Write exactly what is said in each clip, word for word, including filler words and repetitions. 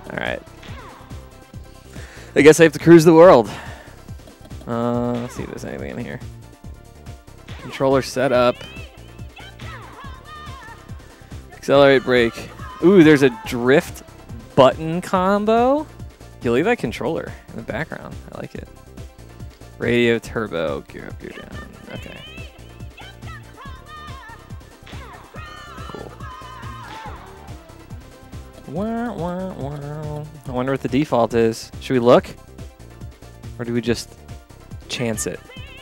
All right. I guess I have to cruise the world. Uh, let's see if there's anything in here. Controller setup. Accelerate, brake. Ooh, there's a drift button combo. You leave that controller in the background. I like it. Radio, turbo, gear up, gear down. Okay. Cool. Wow, wow, wow. I wonder what the default is. Should we look? Or do we just chance it?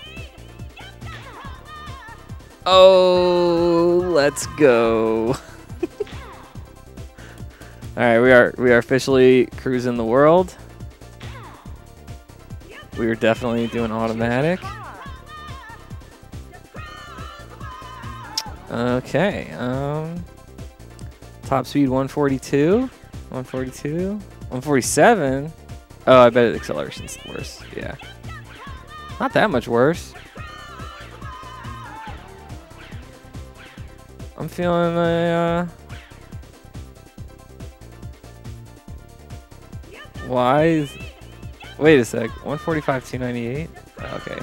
Oh, let's go. All right, we are we are officially cruising the world. We are definitely doing automatic. Okay. Um, top speed one forty-two, one forty-two, one forty-seven. Oh, I bet acceleration's worse. Yeah, not that much worse. I'm feeling the. Uh, Why is... Wait a sec. one forty-five, two ninety-eight? Okay.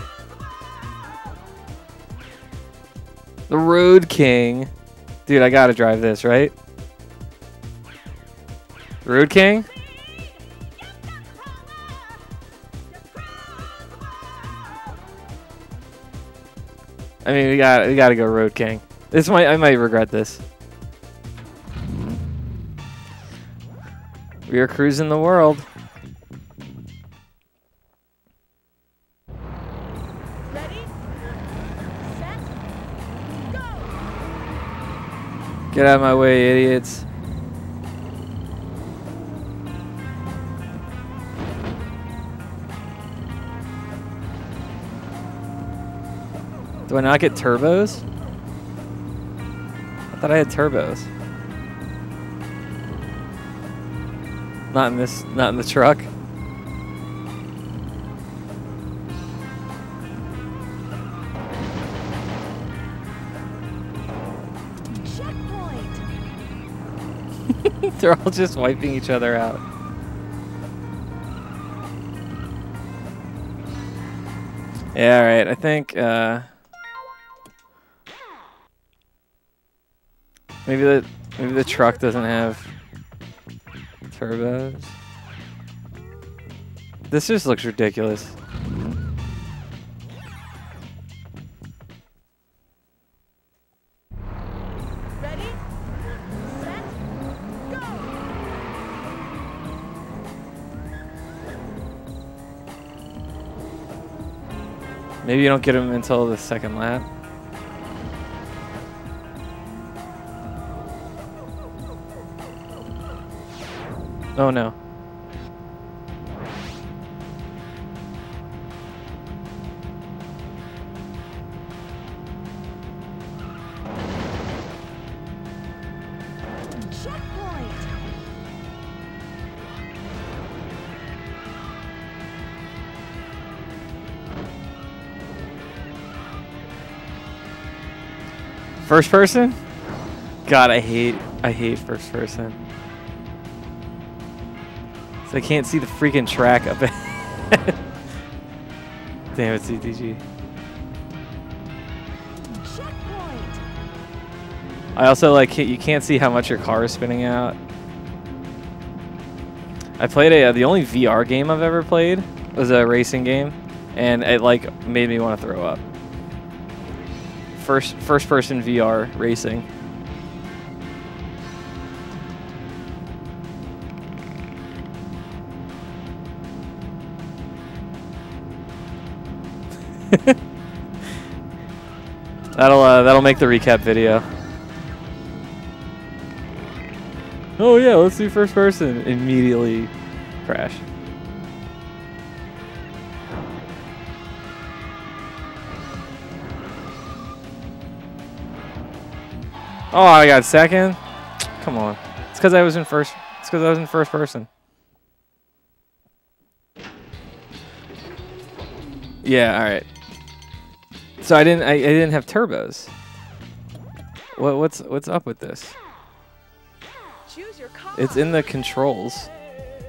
The Road King. Dude, I gotta drive this, right? Road King? I mean, we got we gotta go Road King. This might I might regret this. We are cruising the world. Get out of my way, idiots. Do I not get turbos? I thought I had turbos. Not in this, not in the truck. They're all just wiping each other out. Yeah, all right. I think uh, maybe the maybe the truck doesn't have turbos. This just looks ridiculous. Maybe you don't get him until the second lap. Oh no. First person? God, I hate I hate first person. So I can't see the freaking track up ahead. Damn it, C T G. I also like you can't see how much your car is spinning out. I played a the only V R game I've ever played was a racing game, and it like made me want to throw up. First first person V R racing. that'll uh, that'll make the recap video. Oh yeah, let's do first person. Immediately crash. Oh, I got second. Come on. It's because I was in first. It's because I was in first person. Yeah. All right. So I didn't. I, I didn't have turbos. What? What's What's up with this? Choose your car. It's in the controls.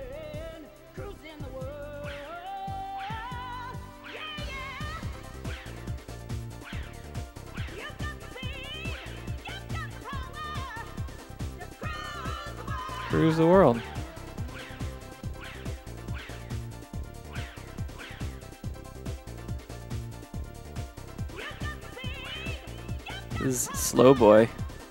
Cruise the world. This is Slow Boy.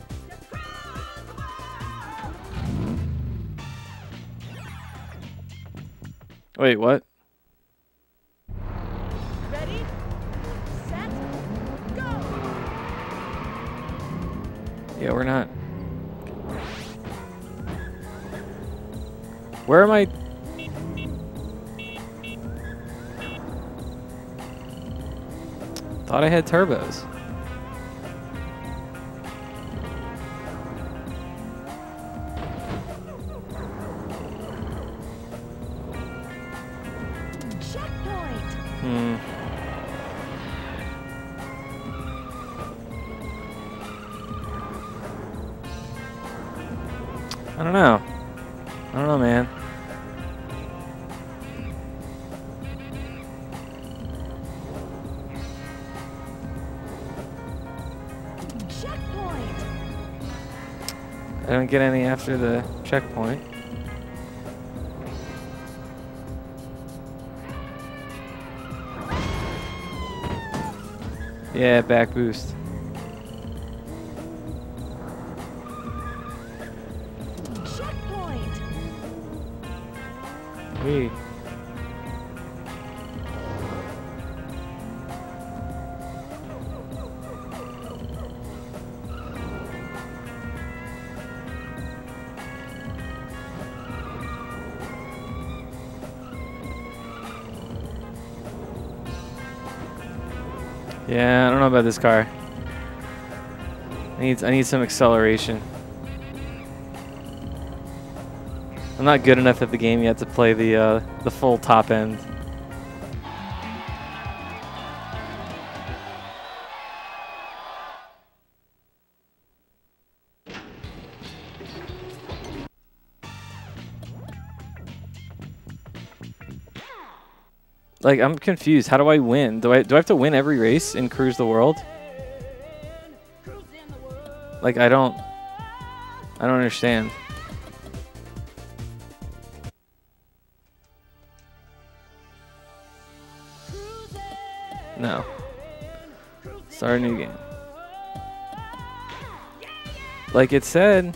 Wait, what? Ready, set, go. Yeah, we're not. Where am I? Thought I had turbos. Hmm. I don't know. I don't know, man. Checkpoint. I don't get any after the checkpoint. Yeah, back boost. Checkpoint. Wee. Yeah, I don't know about this car. I need I need some acceleration. I'm not good enough at the game yet to play the uh, the full top end. Like, I'm confused. How do I win? Do I do I have to win every race in Cruise the World? Like, I don't I don't understand. No. Start a new game. Like it said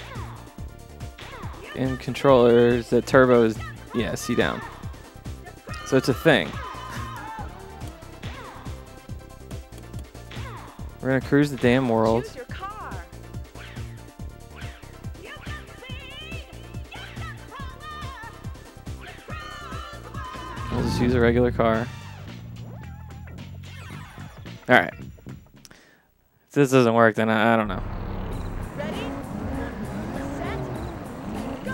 in controllers that turbo is, yeah, C down. So it's a thing. We're gonna cruise the damn world. Choose your car. We'll just use a regular car. Alright. If this doesn't work, then I, I don't know. Ready, set, go.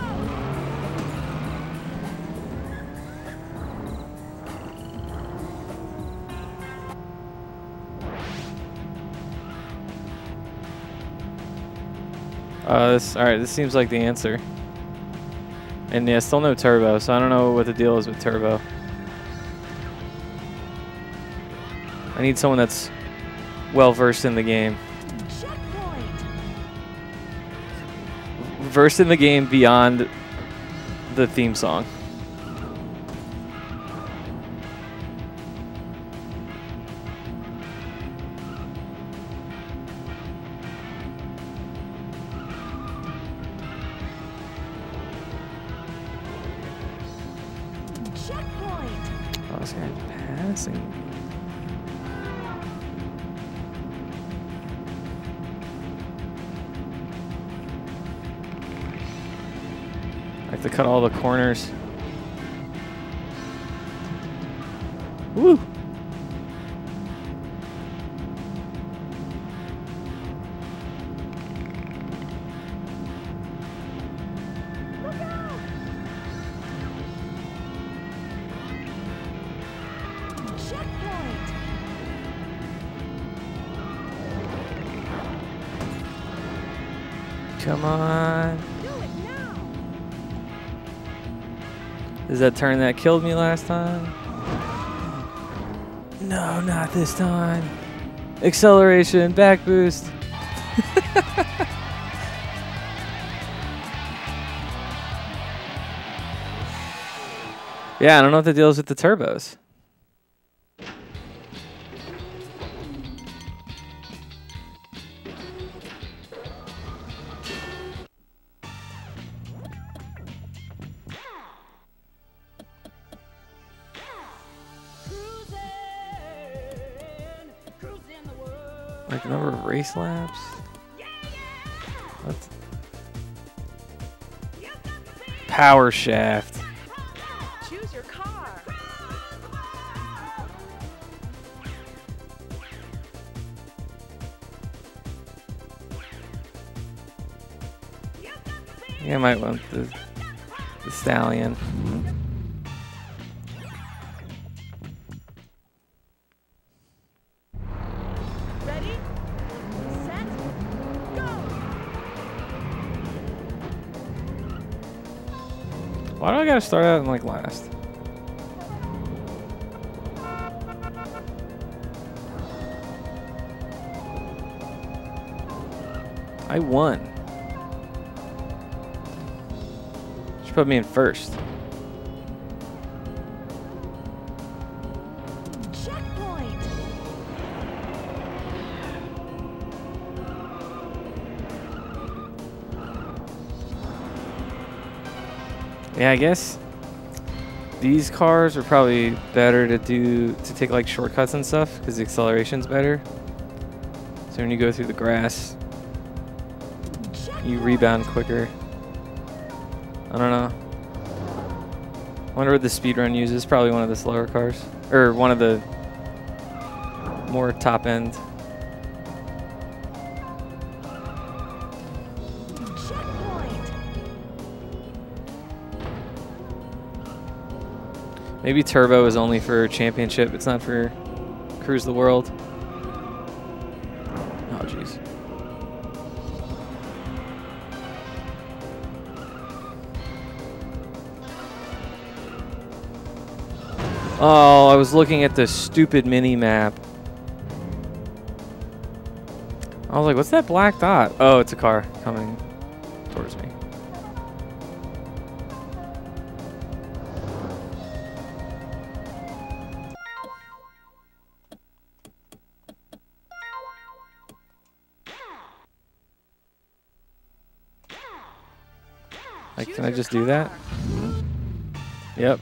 Uh, this, alright, this seems like the answer. And yeah, still no turbo, so I don't know what the deal is with turbo. I need someone that's well versed in the game. Checkpoint. Versed in the game beyond the theme song. Checkpoint. Oh, this guy's passing. I have to cut all the corners. Woo! Look out. Checkpoint. Come on. Do it now. Is that turn that killed me last time? No, not this time. Acceleration, back boost. Yeah, I don't know what the deal is with the turbos. Like the number of race laps. What's power shaft? Choose your car. Yeah, I might want the the stallion. Ready? Set? Go! Why do I gotta start out in like last? I won. Should put me in first. Checkpoint. Yeah, I guess these cars are probably better to do to take like shortcuts and stuff because the acceleration's better. So when you go through the grass, you rebound quicker. I don't know. Wonder what the speedrun uses. Probably one of the slower cars. Or one of the more top end. Checkpoint. Maybe turbo is only for championship. It's not for cruise the world. Oh, jeez. Oh, I was looking at the stupid mini map. I was like, what's that black dot? Oh, it's a car coming towards me. Like, can I just do that? Yep.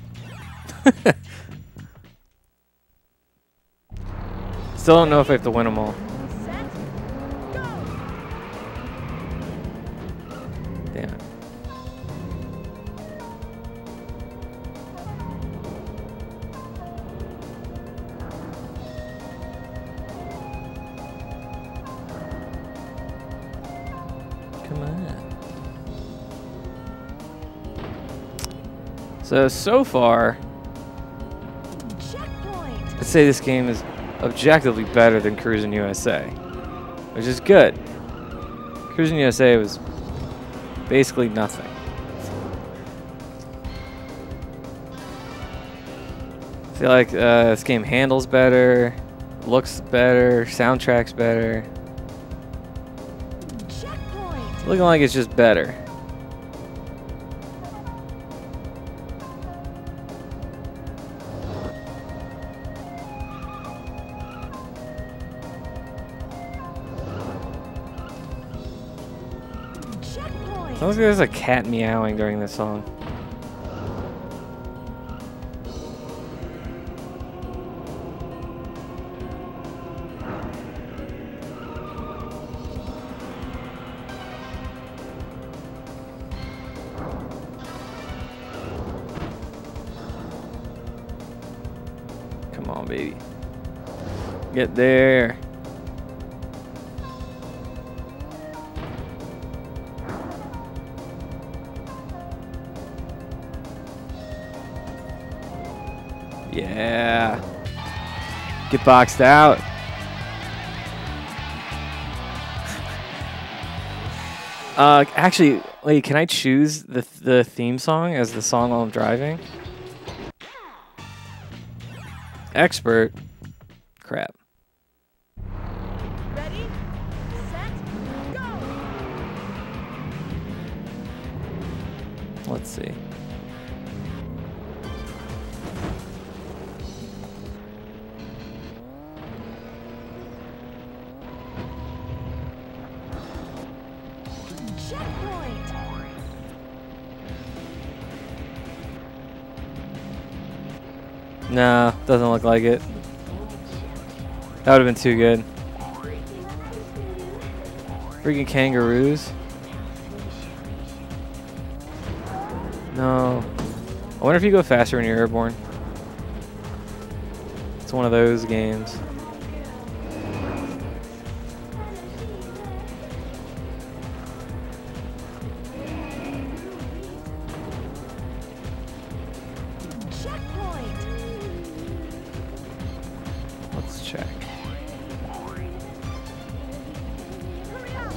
Still don't know if I have to win them all. Set? Go! Damn it. Come on. So, so far, Checkpoint. I'd say this game is objectively better than Cruis'n U S A, which is good. Cruis'n U S A was basically nothing. I feel like uh, this game handles better, looks better, soundtrack's better. Checkpoint. Looking like it's just better. Checkpoint. Sounds like there's a cat meowing during this song. Come on, baby. Get there. Yeah. Get boxed out. uh, actually, wait, can I choose the the theme song as the song while I'm driving? Expert. Crap. Ready? Set? Go! Let's see. Nah, doesn't look like it. That would have been too good. Freaking kangaroos. No. I wonder if you go faster when you're airborne. It's one of those games. Checkpoint. Let's check. Hurry up.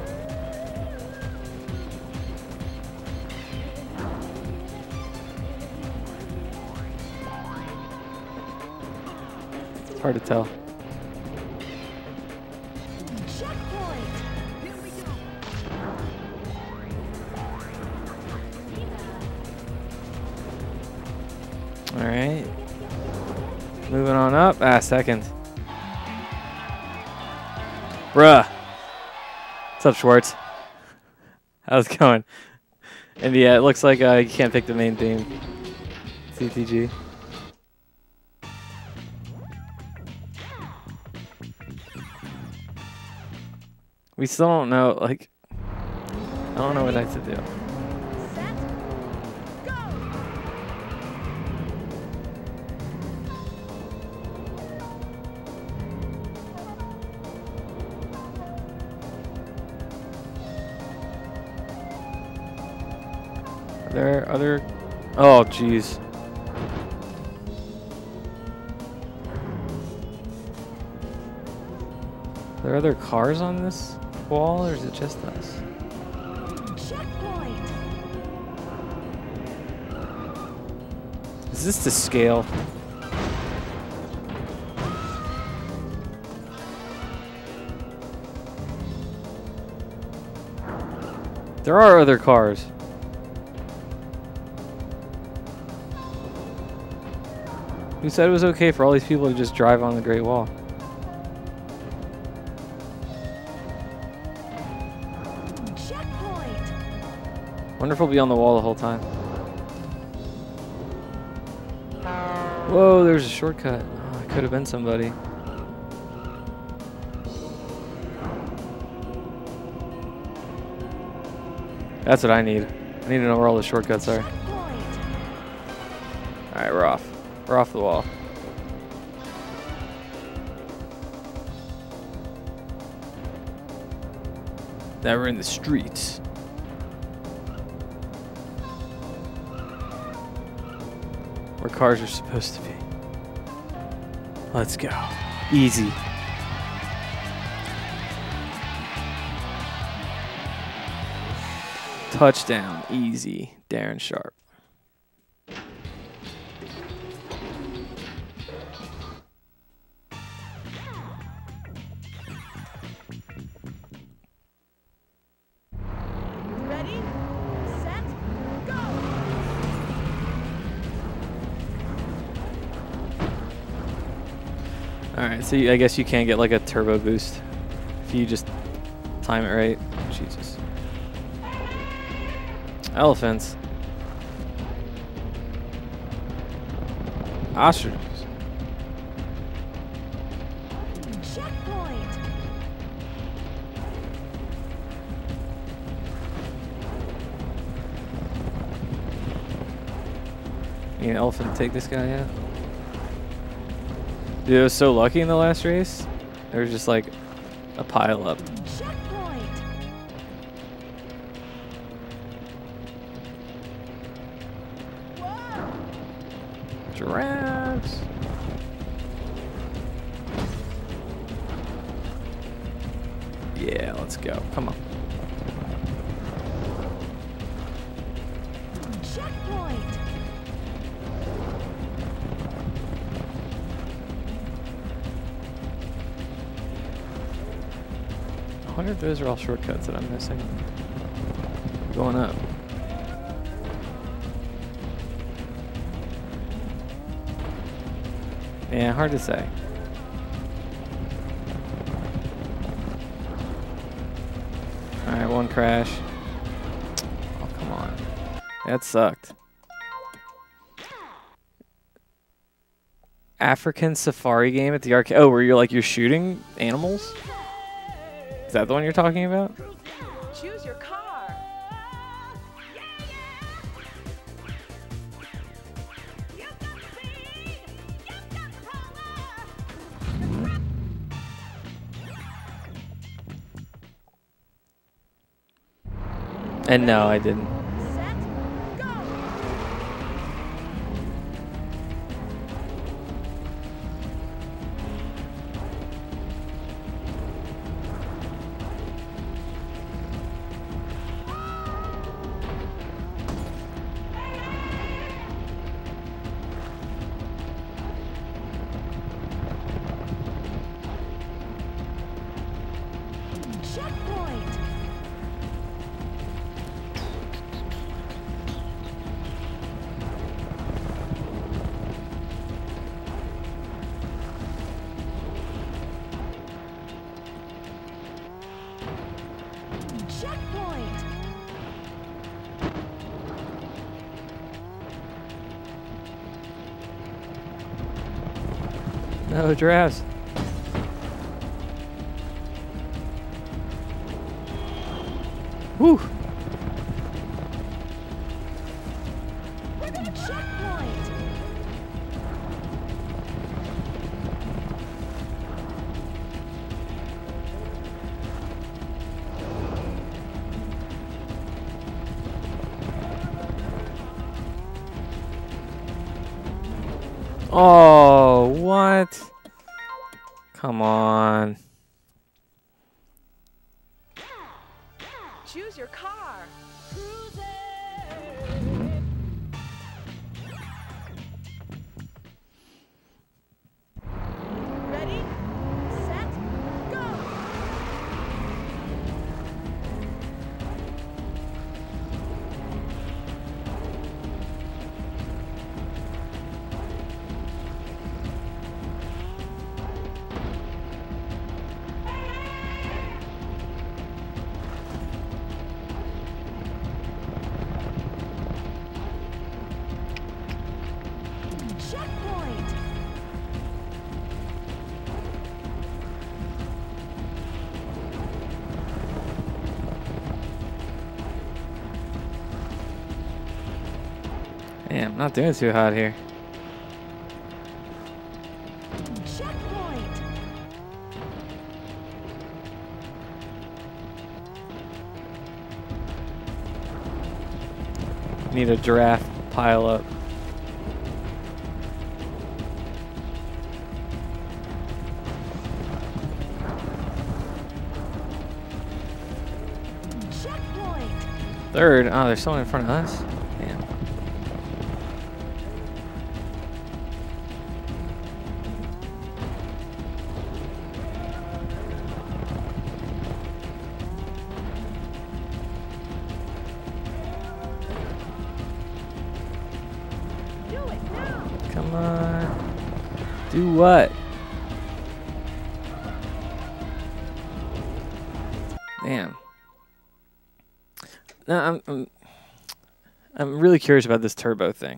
It's hard to tell. Checkpoint. Here we go. All right. Moving on up. Ah, second. Bruh. What's up, Schwartz? How's it going? And yeah, it looks like uh, you can't pick the main theme. C T G. We still don't know, like, I don't know what I have to do. Set. Go. Are there other, oh jeez. Are there other cars on this wall, or is it just us? Checkpoint. Is this to scale? There are other cars. Who said it was okay for all these people to just drive on the Great Wall? Checkpoint. Wonder if we'll be on the wall the whole time. Whoa, there's a shortcut. Oh, it could have been somebody. That's what I need. I need to know where all the shortcuts are. Checkpoint. Alright, we're off. We're off the wall. Now we're in the streets. Where cars are supposed to be. Let's go. Easy. Touchdown. Easy. Darren Sharp. Ready? Set. Go. Alright, so you, I guess you can get like a turbo boost if you just time it right. Jesus. Elephants. Ostriches. Checkpoint. Need an elephant to take this guy out? Dude, I was so lucky in the last race. There was just like a pile up. Checkpoint. Whoa. Giraffes. Yeah, let's go. Come on. Checkpoint. I wonder if those are all shortcuts that I'm missing. Going up. Yeah, hard to say. Alright, one crash. Oh, come on. That sucked. African safari game at the arcade. Oh, where you're like you're shooting animals? Is that the one you're talking about? Choose your car. And no, I didn't. Set, go. Checkpoint. Checkpoint. No giraffes. Woo! Checkpoint. Oh, what? Come on. Choose your car. Ready, set, go. Checkpoint. Damn, not doing too hot here. Checkpoint. Need a giraffe pile up. Checkpoint. Third. Oh, there's someone in front of us. Damn. Do it now. Come on. Do what? Damn. No, I'm, I'm I'm really curious about this turbo thing.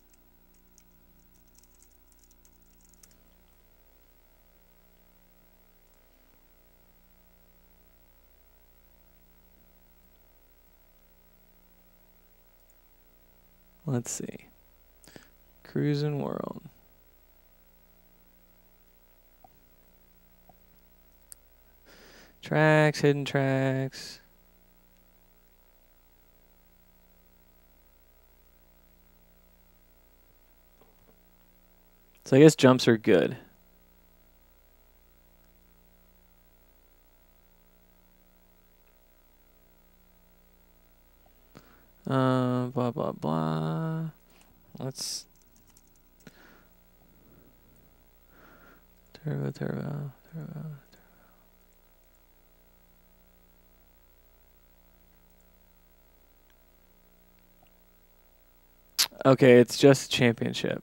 Let's see. Cruising World. Tracks, hidden tracks. So I guess jumps are good. Uh, blah, blah, blah. Let's... Turbo, turbo, turbo. Okay, it's just championship.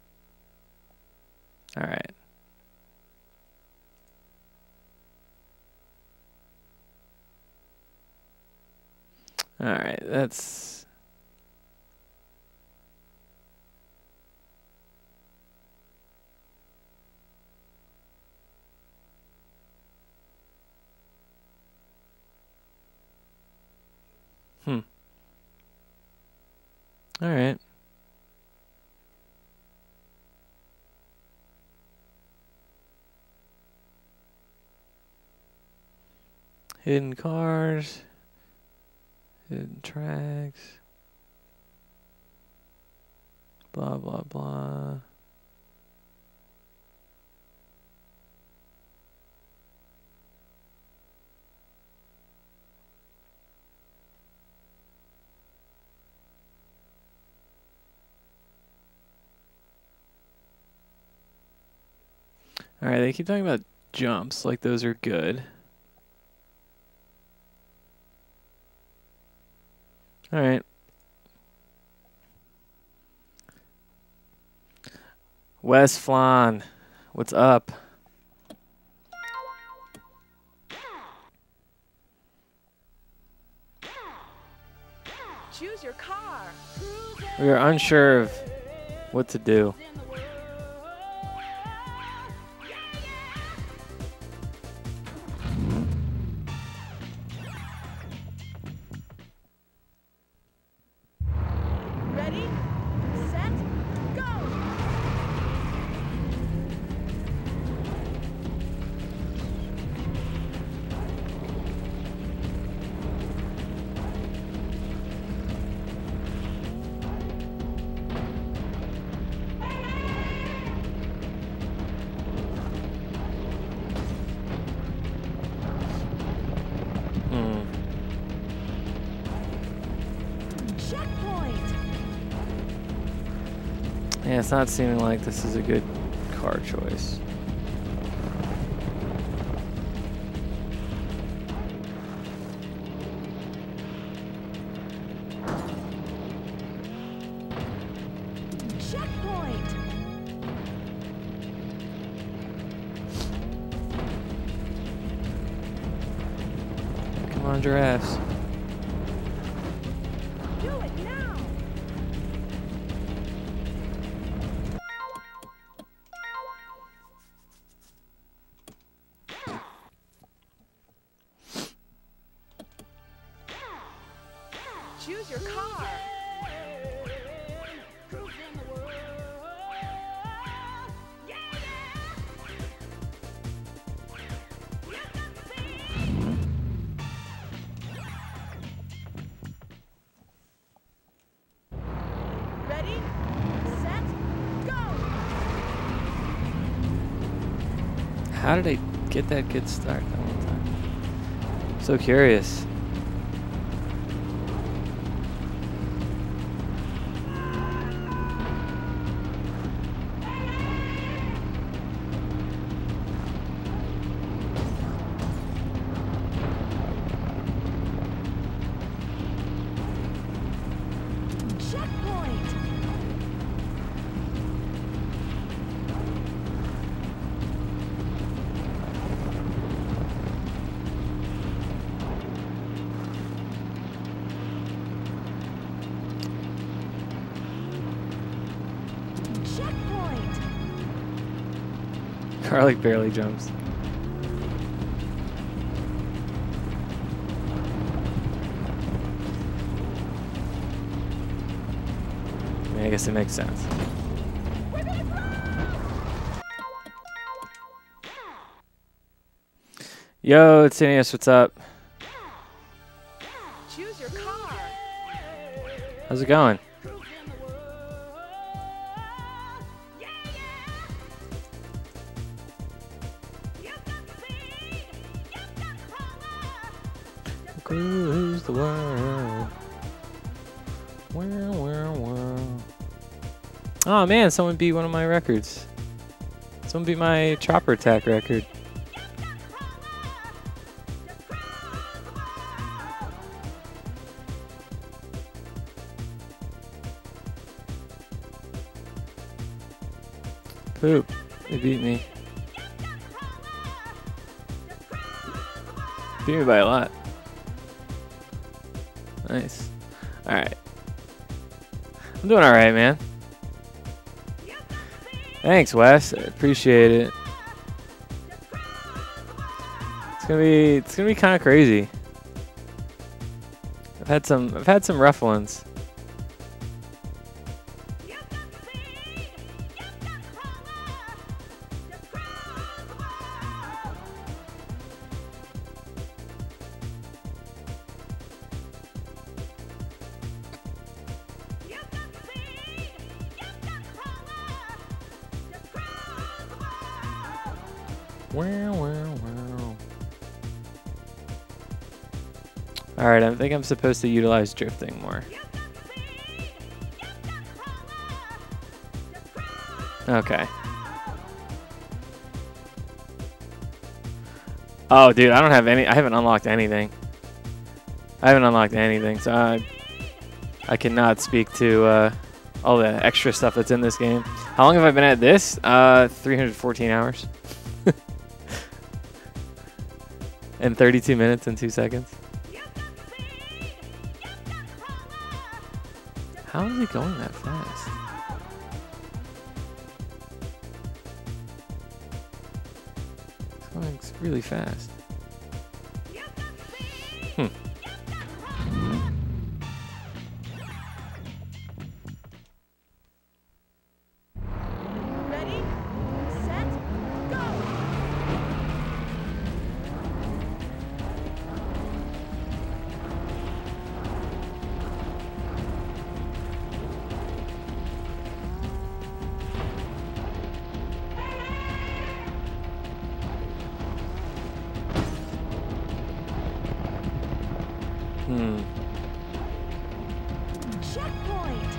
All right. All right, that's... All right. Hidden cars. Hidden tracks. Blah, blah, blah. All right, they keep talking about jumps, like those are good. All right. Wes Flan, what's up? Choose your car. We are unsure of what to do. Ready, set, go. Hmm. Checkpoint. Yeah, it's not seeming like this is a good car choice. Checkpoint. Come on, giraffes. Do it now. Choose your car. Ready, set, go. How did they get that good start that one time? So curious. Checkpoint. Checkpoint. Garlic barely jumps. I mean, I guess it makes sense. Yo, it's Ineos, what's up? Choose your car. How's it going? Cruise the world. Wow, wow, wow. Oh man, someone beat one of my records. Someone beat my Chopper Attack record. Poop. They beat me. Beat me by a lot. Nice. Alright. I'm doing alright, man. Thanks, Wes. I appreciate it. It's gonna be it's gonna be kinda crazy. I've had some I've had some rough ones. Wow, wow, wow. Alright, I think I'm supposed to utilize drifting more. Okay. Oh, dude, I don't have any. I haven't unlocked anything. I haven't unlocked anything, so I, I cannot speak to uh, all the extra stuff that's in this game. How long have I been at this? Uh, three hundred fourteen hours. And thirty-two minutes and two seconds. How is it going that fast? It's going really fast. Hmm. Ready, set, go! Hmm. Checkpoint!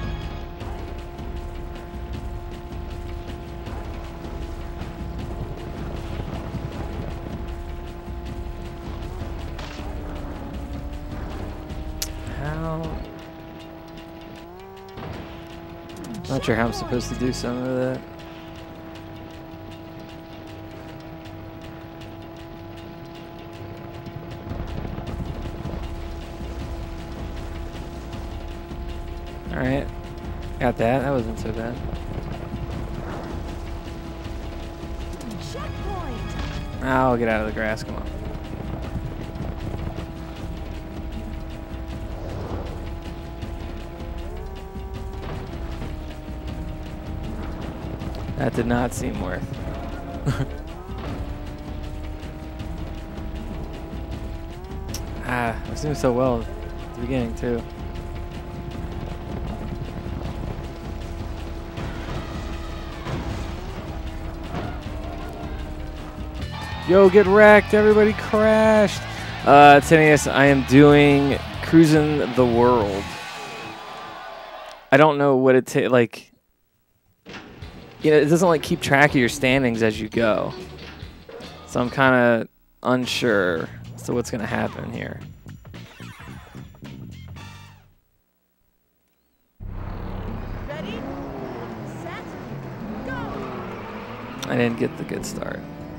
How? Not sure how I'm supposed to do some of that. Alright. Got that. That wasn't so bad. Checkpoint! I'll get out of the grass. Come on. That did not seem worth. Ah, I was doing so well at the beginning too. Yo, get wrecked. Everybody crashed. Uh, Tenius, I am doing Cruising the World. I don't know what it takes. Like, you know, it doesn't like keep track of your standings as you go. So I'm kind of unsure as to what's going to happen here. Ready, set, go! I didn't get the good start.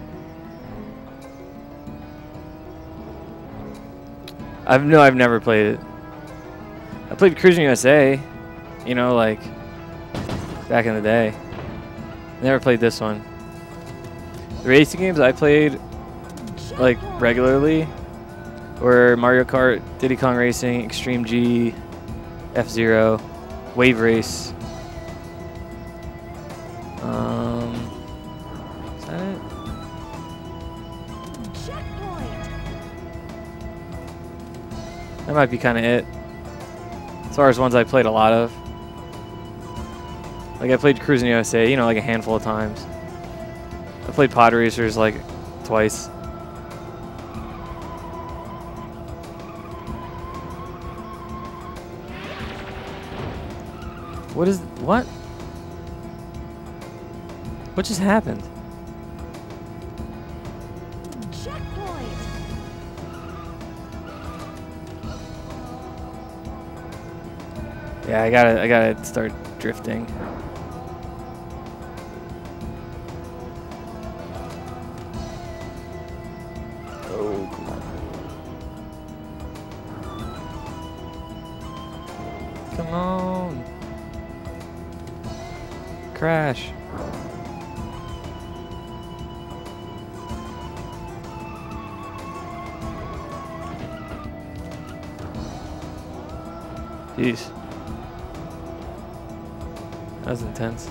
I've no, I've never played it. I played Cruising U S A, you know, like back in the day. Never played this one. The racing games I played like regularly were Mario Kart, Diddy Kong Racing, Extreme G, F-Zero, Wave Race. Um, is that it? That might be kind of it. As far as ones I played a lot of. Like I played Cruising U S A, you know, like a handful of times. I played Pod Racers like twice. What is, what? What just happened? Checkpoint! Yeah, I gotta, I gotta start drifting. Oh, come on. Come on. Crash. Jeez. That was intense.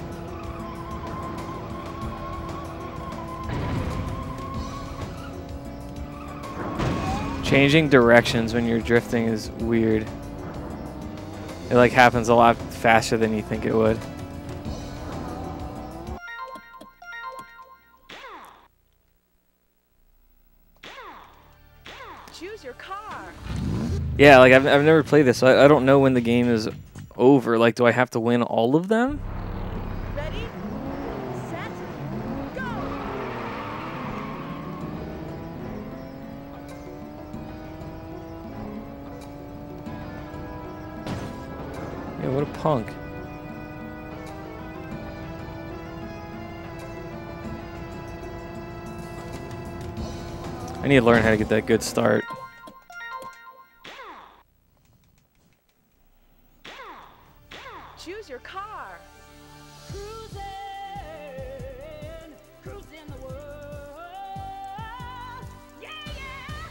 Changing directions when you're drifting is weird. It like happens a lot faster than you think it would. Yeah, like I've I've never played this, so I, I don't know when the game is over. Like, do I have to win all of them? Ready, set, go! Yeah, what a punk. I need to learn how to get that good start. Choose your car. Cruising, cruising the world. Yeah, yeah.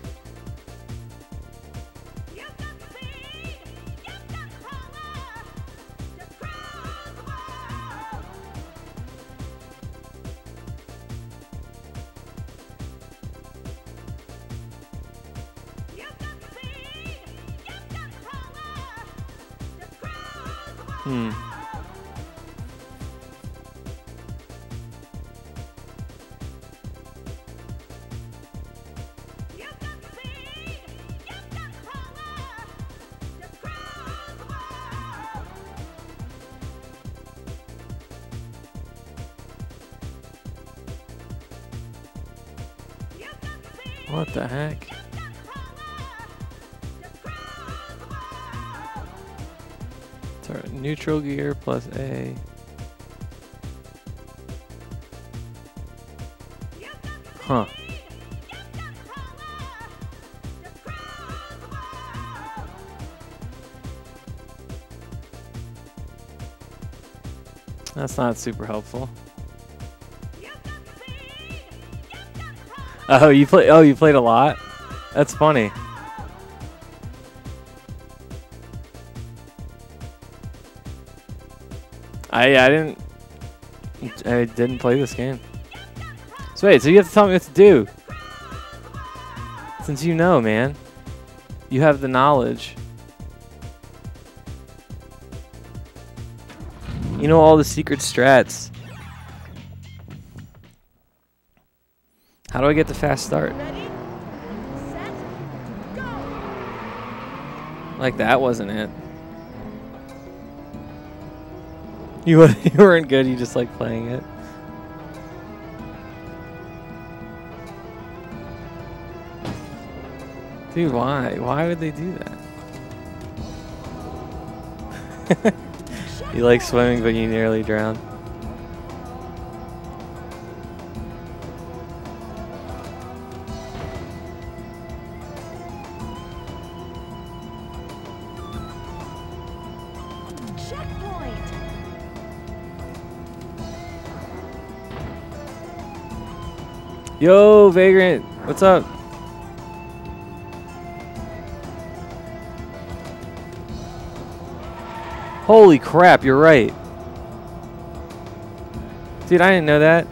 You've got the speed, you've got the power. Just cruise the world. You've got the speed, you've got the power. Just cruise the world. Hmm. You've got the speed, you've got the power. Just cruise the world. You've got the speed, What the heck? you've got the power. Just cruise the world. Sorry, neutral gear plus A. You've got the Huh. speed, you've got the power. Just cruise the world. That's not super helpful. You've got the speed, you've got the power. Oh, you play. Oh, you played a lot. That's funny. I I didn't I didn't play this game. So wait, so you have to tell me what to do. Since you know, man. You have the knowledge. You know all the secret strats. How do I get the fast start? Ready, set, go. Like that wasn't it. You wa- you weren't good. You just like playing it. Dude, why? Why would they do that? You like swimming, but you nearly drowned. Checkpoint. Yo, Vagrant, what's up? Holy crap, you're right. Dude, I didn't know that.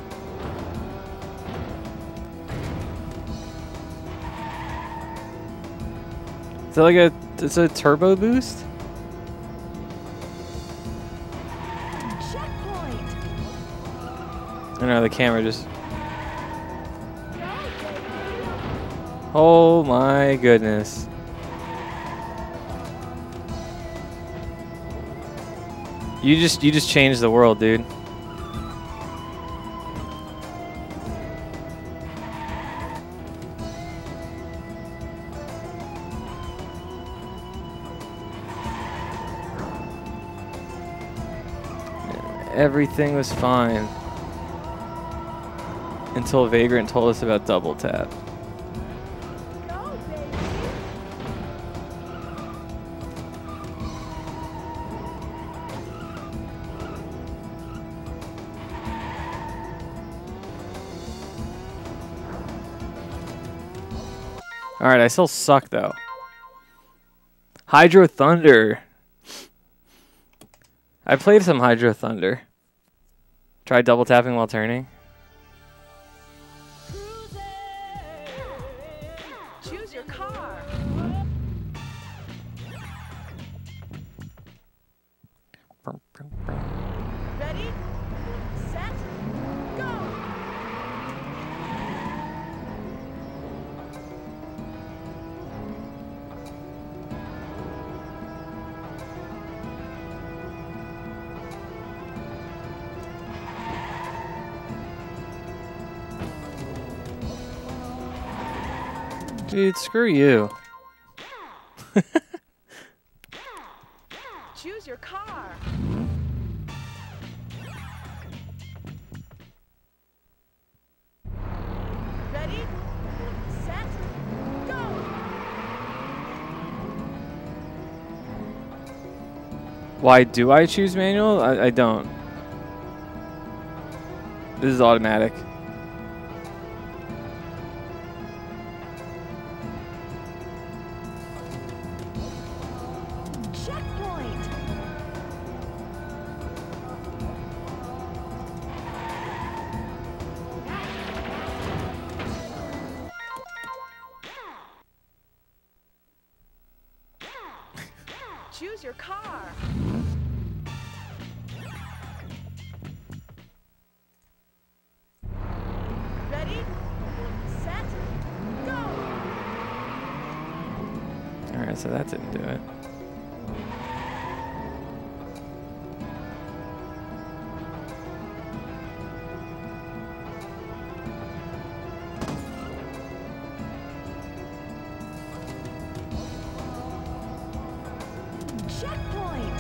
Is that like a, it's a turbo boost? Checkpoint. I don't know, the camera just, Go, baby. oh my goodness. You just, you just changed the world, dude. Everything was fine until Vagrant told us about double tap. Go, baby. All right, I still suck though. Hydro Thunder. I played some Hydro Thunder. Try double tapping while turning. Cruising. Choose your car. Ready, set, go. Dude, screw you. Choose your car. Ready, set, go. Why do I choose manual? I, I don't. This is automatic. Checkpoint. Choose your car. Ready, set, go. Alright, so that didn't do it. Checkpoint.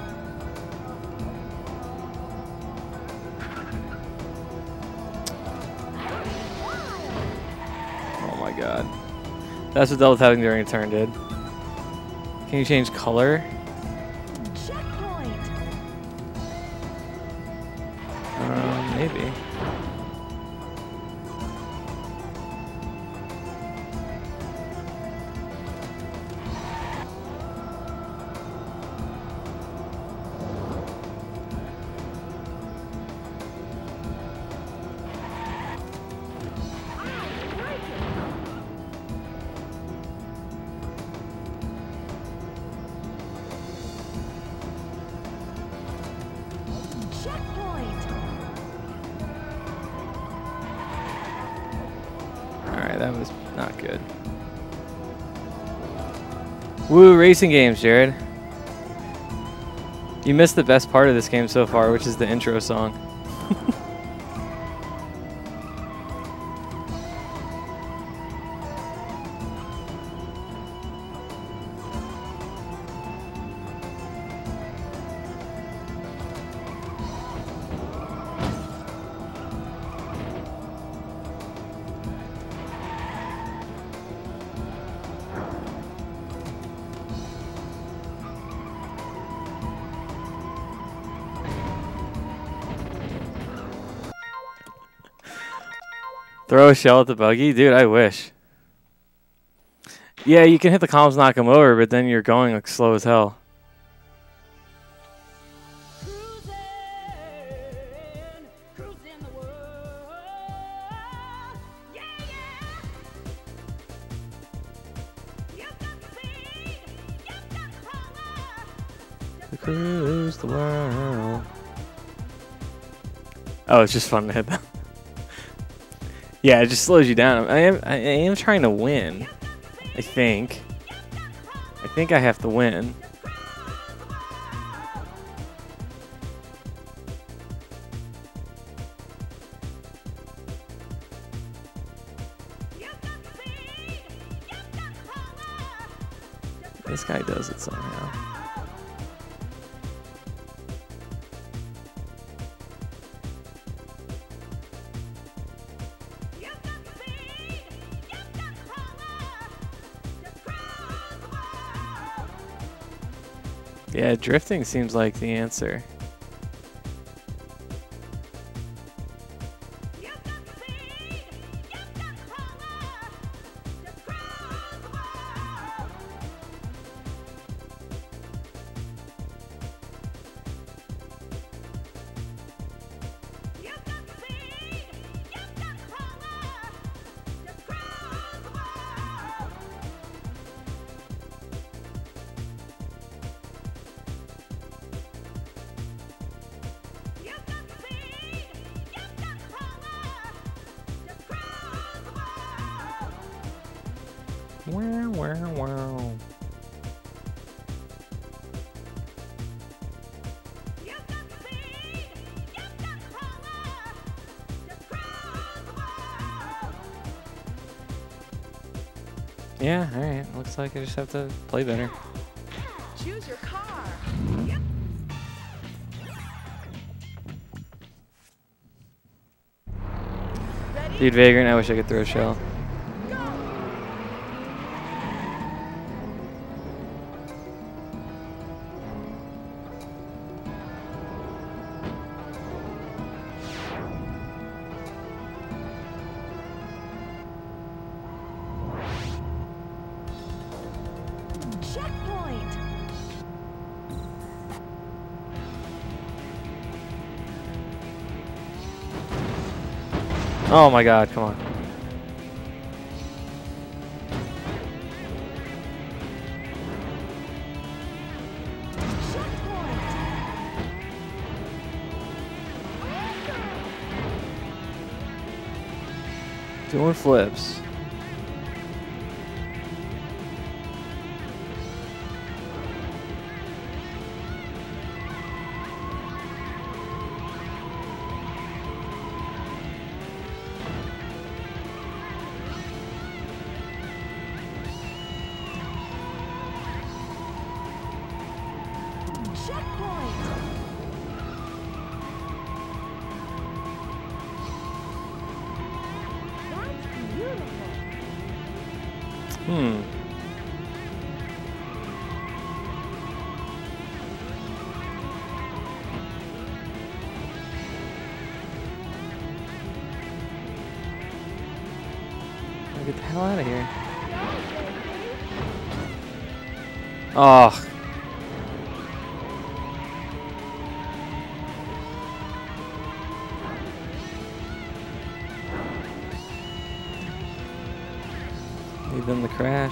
Oh my god. That's what double tapping during a turn did. Can you change color? Checkpoint. Um, maybe. Checkpoint. Alright, that was not good. Woo, racing games, Jared. You missed the best part of this game so far, which is the intro song. Throw a shell at the buggy? Dude, I wish. Yeah, you can hit the columns, knock them over, but then you're going like slow as hell. Cruising, cruising the world. Yeah, yeah. You've got the speed, you've got the power. To cruise the world. Oh, it's just fun to hit them. Yeah, it just slows you down. I am, I am trying to win. I think. I think I have to win. This guy does it somehow. Yeah, drifting seems like the answer. Wow, wow, wow. Yeah, alright. Looks like I just have to play better. Choose your car. Yep. Ready? Dude, Vagrant, I wish I could throw a shell. Go. Checkpoint. Oh my god, come on. Doing flips. Hmm. Get the hell out of here. Oh. Leave them to crash.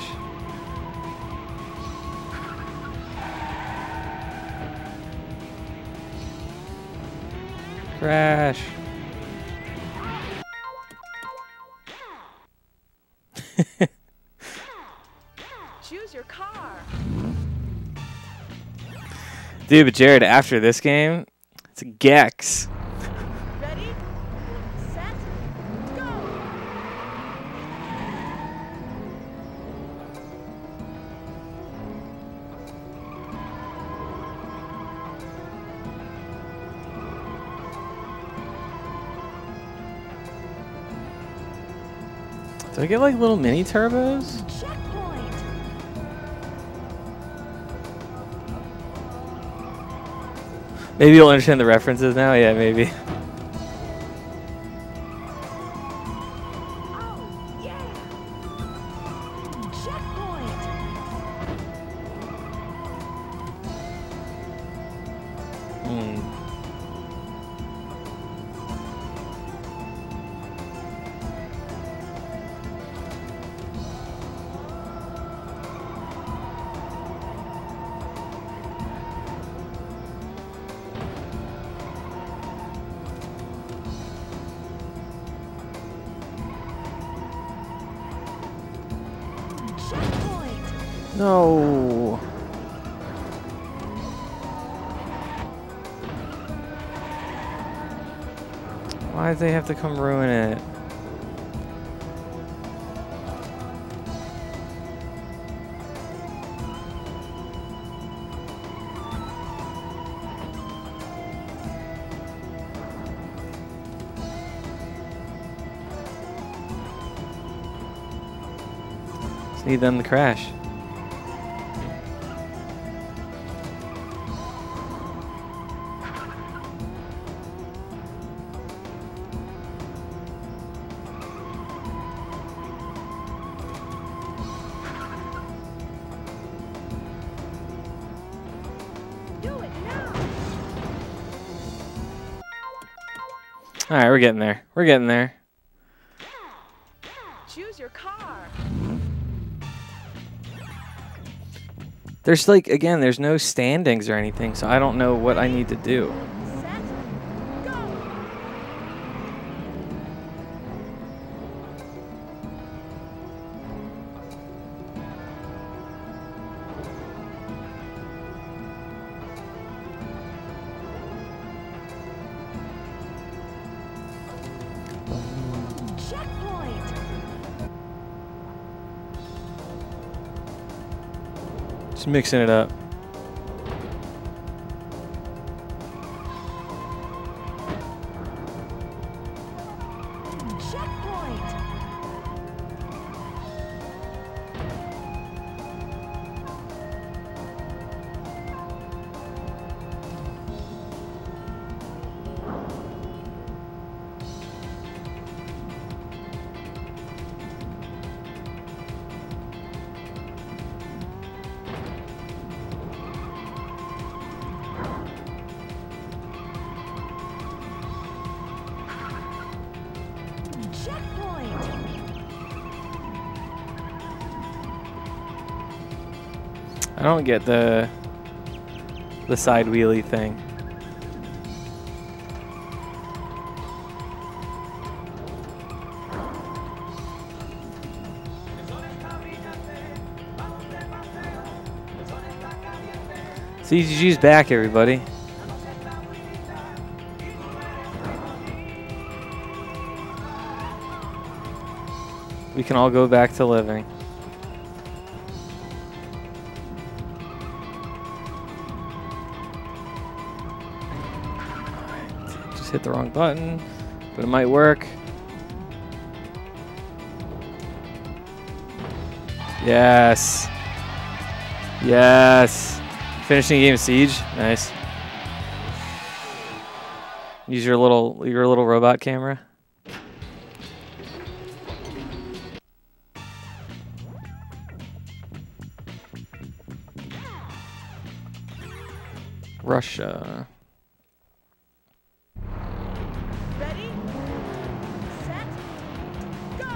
Crash. Choose your car. Dude, but Jared, after this game, it's a Gex. Ready? Set. Go. Do I get like little mini turbos? Checkpoint. Maybe you'll understand the references now? Yeah, maybe. Oh, yeah. Checkpoint. Hmm. Checkpoint. No. Why did they have to come ruin it? Just need them to crash. Do it now. All right, we're getting there. We're getting there. Choose your car. There's like, again, there's no standings or anything, so I don't know what I need to do. Set. Go. Checkpoint. Just mixing it up. Checkpoint. Checkpoint. I don't get the the side wheelie thing. C G G's back, everybody. We can all go back to living. Alright, just hit the wrong button, but it might work. Yes. Yes. Finishing a game of Siege. Nice. Use your little your little robot camera. Russia. Ready? Set. Go.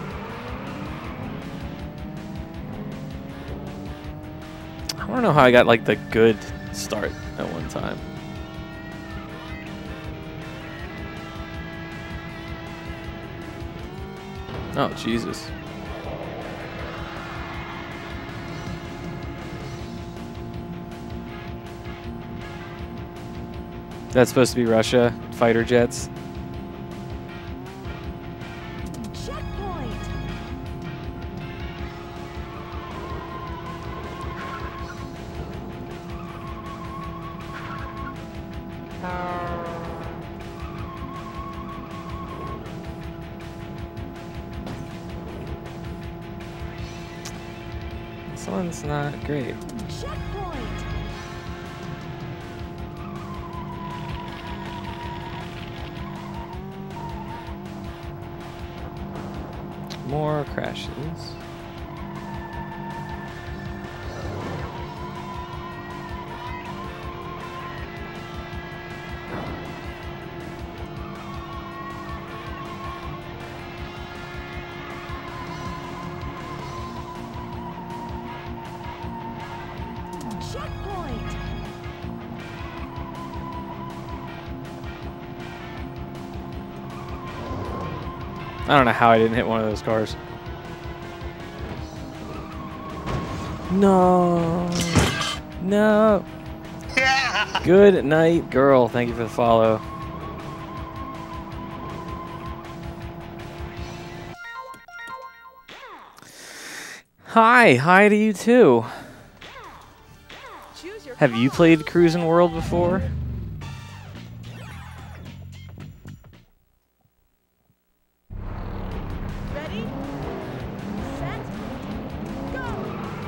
I don't know how I got like the good start at one time. Oh, Jesus. That's supposed to be Russia fighter jets. Checkpoint. This one's not great. Checkpoint. More crashes. Checkpoint. I don't know how I didn't hit one of those cars. No. No. Good night, girl. Thank you for the follow. Hi. Hi to you too. Choose your Have you color. played Cruisin' World before? Ready? Set. Go.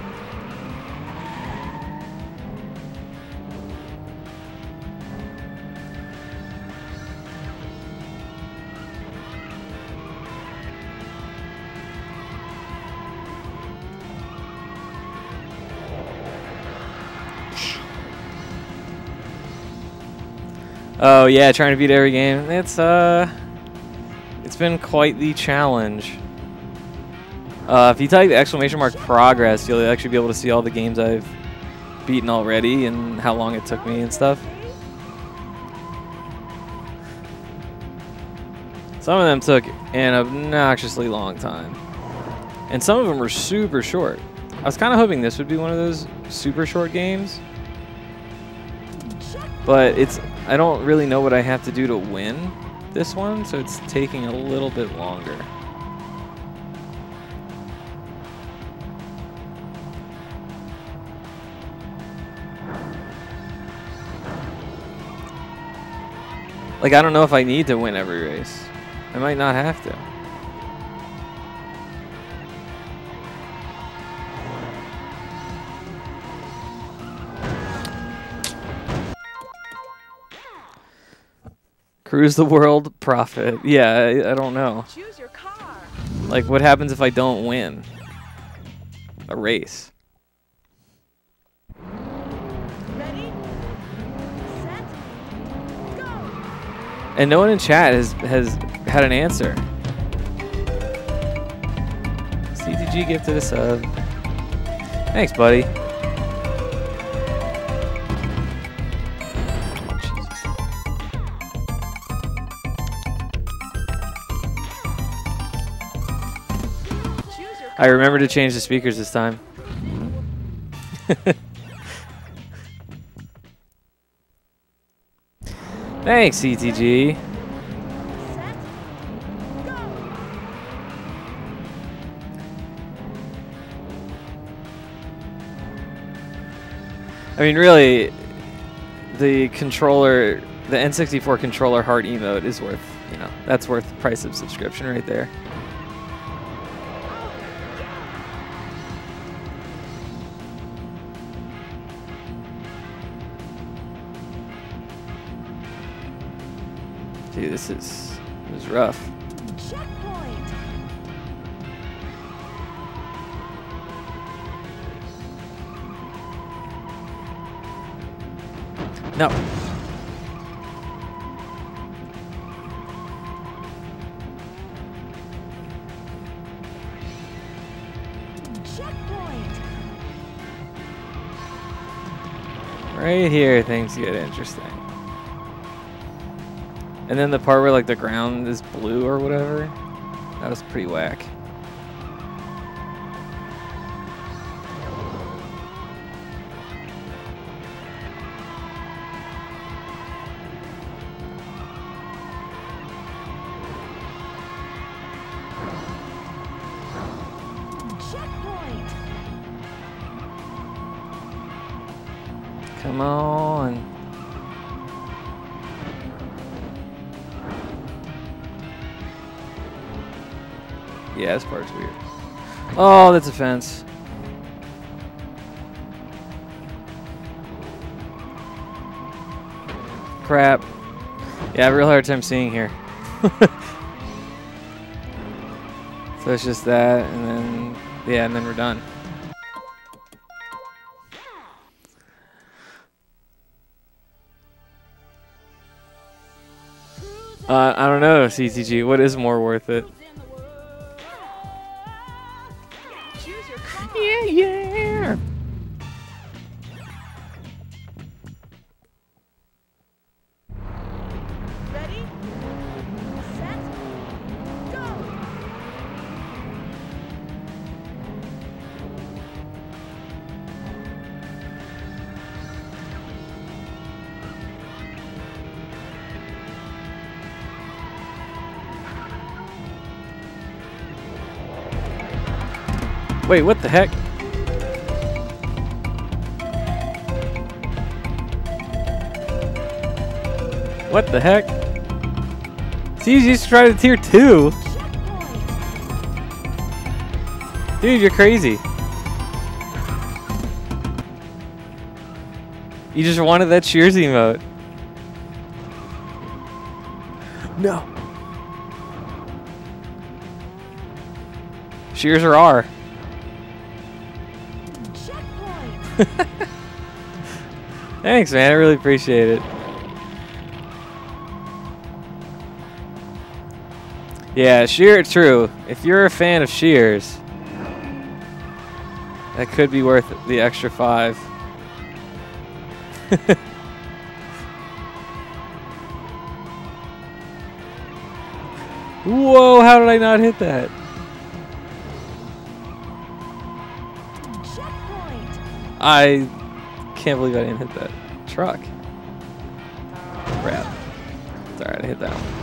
Oh yeah, trying to beat every game. It's uh, it's been quite the challenge. Uh, if you type exclamation mark progress, you'll actually be able to see all the games I've beaten already and how long it took me and stuff. Some of them took an obnoxiously long time, and some of them were super short. I was kind of hoping this would be one of those super short games, but it's I don't really know what I have to do to win this one, so it's taking a little bit longer. Like, I don't know if I need to win every race. I might not have to. Cruise the world, profit. Yeah, I, I don't know. Choose your car. Like, what happens if I don't win a race? Ready? Set. Go. And no one in chat has has had an answer. C T G gifted a sub. Thanks, buddy. Choose your I remember to change the speakers this time. Thanks, C T G. set. Go. I mean, really, the controller, the N sixty-four controller heart emote is worth, you know, that's worth the price of subscription right there. Dude, this is, this is rough. Checkpoint. No. Checkpoint. Right here, things get interesting. And then the part where like the ground is blue or whatever, that was pretty whack. Checkpoint. Come on. Yeah, this part's weird. Oh, that's a fence. Crap. Yeah, I have a real hard time seeing here. So it's just that, and then, yeah, and then we're done. Uh, I don't know, C T G. What is more worth it? Choose your car. Yeah, yeah. Ready? Set. Go. Wait, what the heck? What the heck? See, you just tried to tier two. Checkpoint. Dude, you're crazy. You just wanted that Shears emote. No. Shears or R? Checkpoint. Thanks, man. I really appreciate it. Yeah, Sheer, true. If you're a fan of Shears, that could be worth the extra five. Whoa, how did I not hit that? Checkpoint. I can't believe I didn't hit that truck. Crap. It's alright, I hit that one.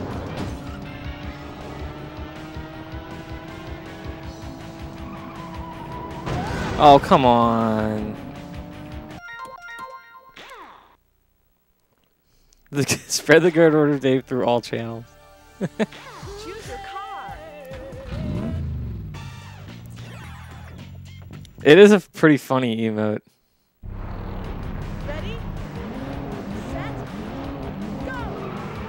Oh, come on. Spread the good order, Dave, through all channels. Choose your car. It is a pretty funny emote. Ready? Set. Go.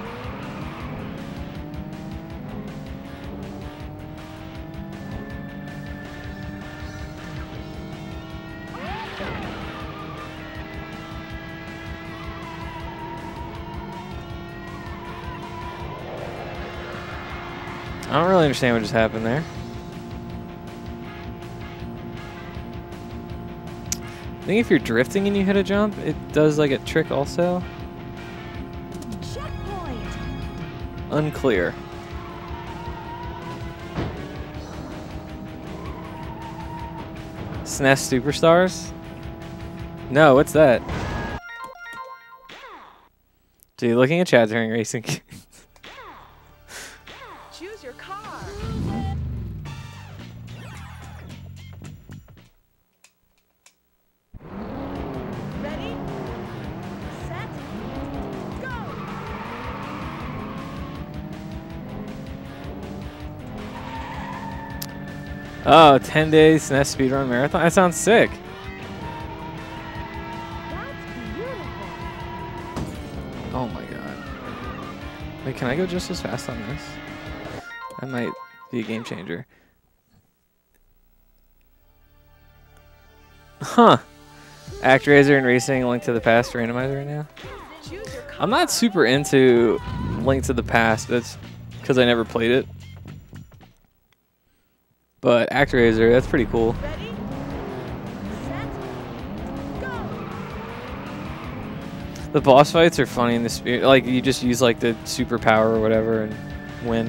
I don't really understand what just happened there. I think if you're drifting and you hit a jump, it does like a trick also. Checkpoint. Unclear. S N E S Superstars? No, what's that? Dude, looking at chat during racing. Choose your car. Ready? Set. Go. Oh, ten days S N E S speedrun marathon? That sounds sick. That's beautiful. Oh my god. Wait, can I go just as fast on this? That might be a game changer. Huh. ActRaiser and Racing Link to the Past randomizer right now? Choose your car. I'm not super into Link to the Past. That's because I never played it. But ActRaiser, that's pretty cool. Ready? Set. Go. The boss fights are funny in the spirit. Like, you just use like the superpower or whatever and win.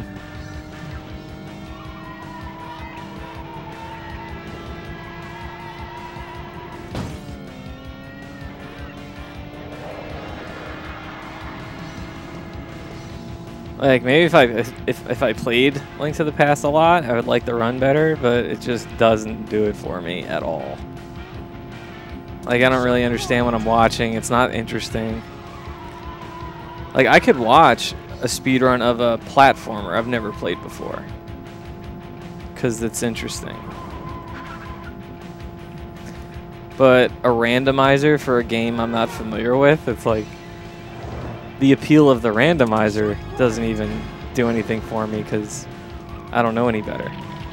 Like, maybe if I if if I played Link to the Past a lot, I would like the run better, but it just doesn't do it for me at all. Like, I don't really understand what I'm watching. It's not interesting. Like, I could watch a speedrun of a platformer I've never played before, because it's interesting. But a randomizer for a game I'm not familiar with, it's like, the appeal of the randomizer doesn't even do anything for me because I don't know any better.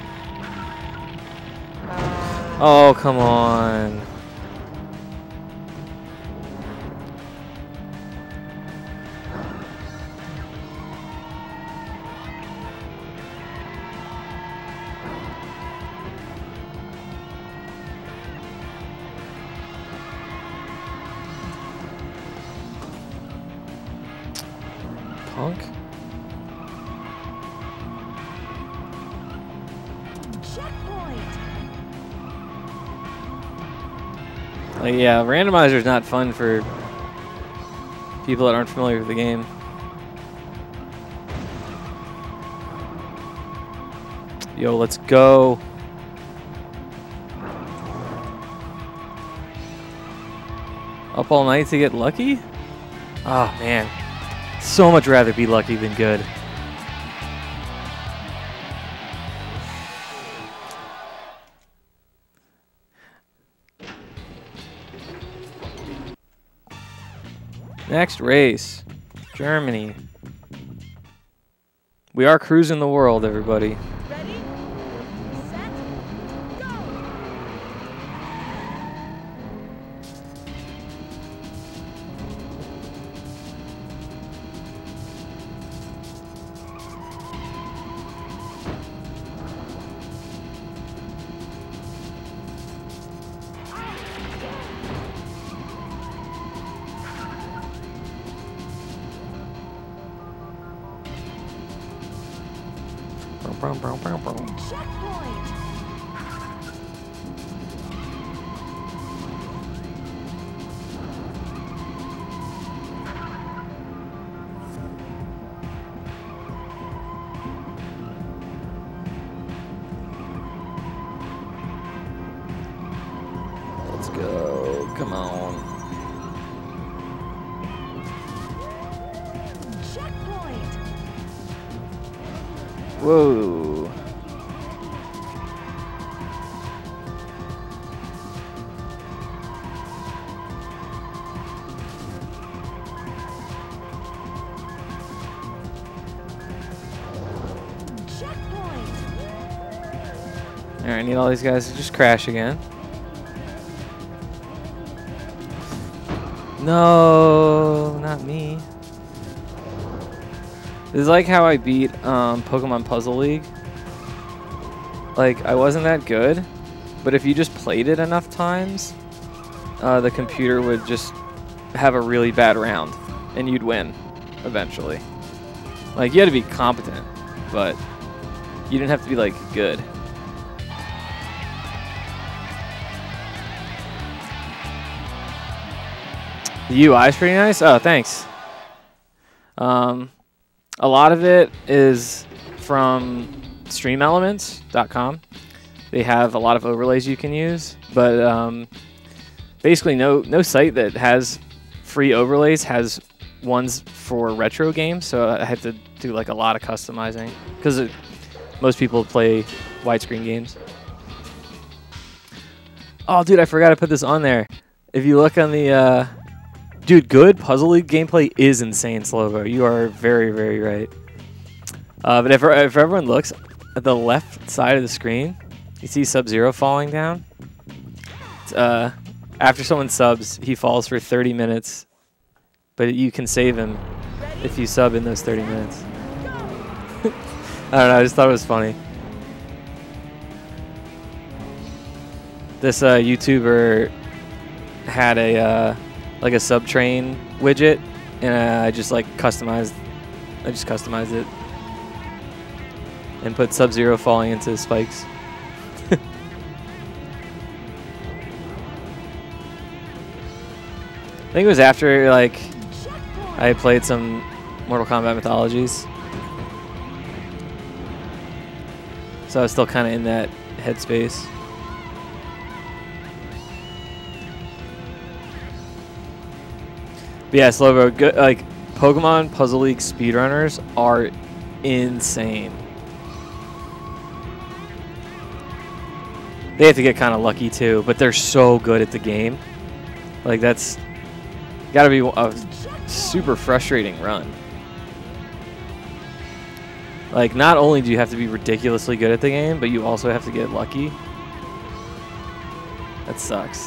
Oh, come on. Punk? Checkpoint. Like, yeah, randomizer is not fun for people that aren't familiar with the game. Yo, let's go. Up all night to get lucky? Oh, man. So much rather be lucky than good. Next race, Germany. We are cruising the world, everybody. Ready? Set. Go. Brown, brown, brown, brown. Checkpoint. Let's go. Come on. Whoa. Alright, I need all these guys to just crash again. No, not me. This is like how I beat um, Pokemon Puzzle League. Like, I wasn't that good, but if you just played it enough times, uh, the computer would just have a really bad round, and you'd win, eventually. Like, you had to be competent, but you didn't have to be, like, good. The U I is pretty nice. Oh, thanks. Um, a lot of it is from stream elements dot com. They have a lot of overlays you can use, but um, basically no no site that has free overlays has ones for retro games. So I had to do like a lot of customizing because most people play widescreen games. Oh, dude, I forgot to put this on there. If you look on the uh, Dude, good Puzzle League gameplay is insane, Slovo. You are very, very right. Uh, but if, if everyone looks at the left side of the screen, you see Sub-Zero falling down. Uh, after someone subs, he falls for thirty minutes, but you can save him if you sub in those thirty minutes. I don't know, I just thought it was funny. This uh, YouTuber had a... Uh, like a subtrain widget, and uh, I just like customized, I just customized it and put Sub-Zero falling into spikes. I think it was after like I had played some Mortal Kombat Mythologies, so I was still kind of in that headspace. But yeah, Slovo, good, like Pokemon Puzzle League speedrunners are insane. They have to get kind of lucky too, but they're so good at the game. Like that's gotta be a super frustrating run. Like not only do you have to be ridiculously good at the game, but you also have to get lucky. That sucks.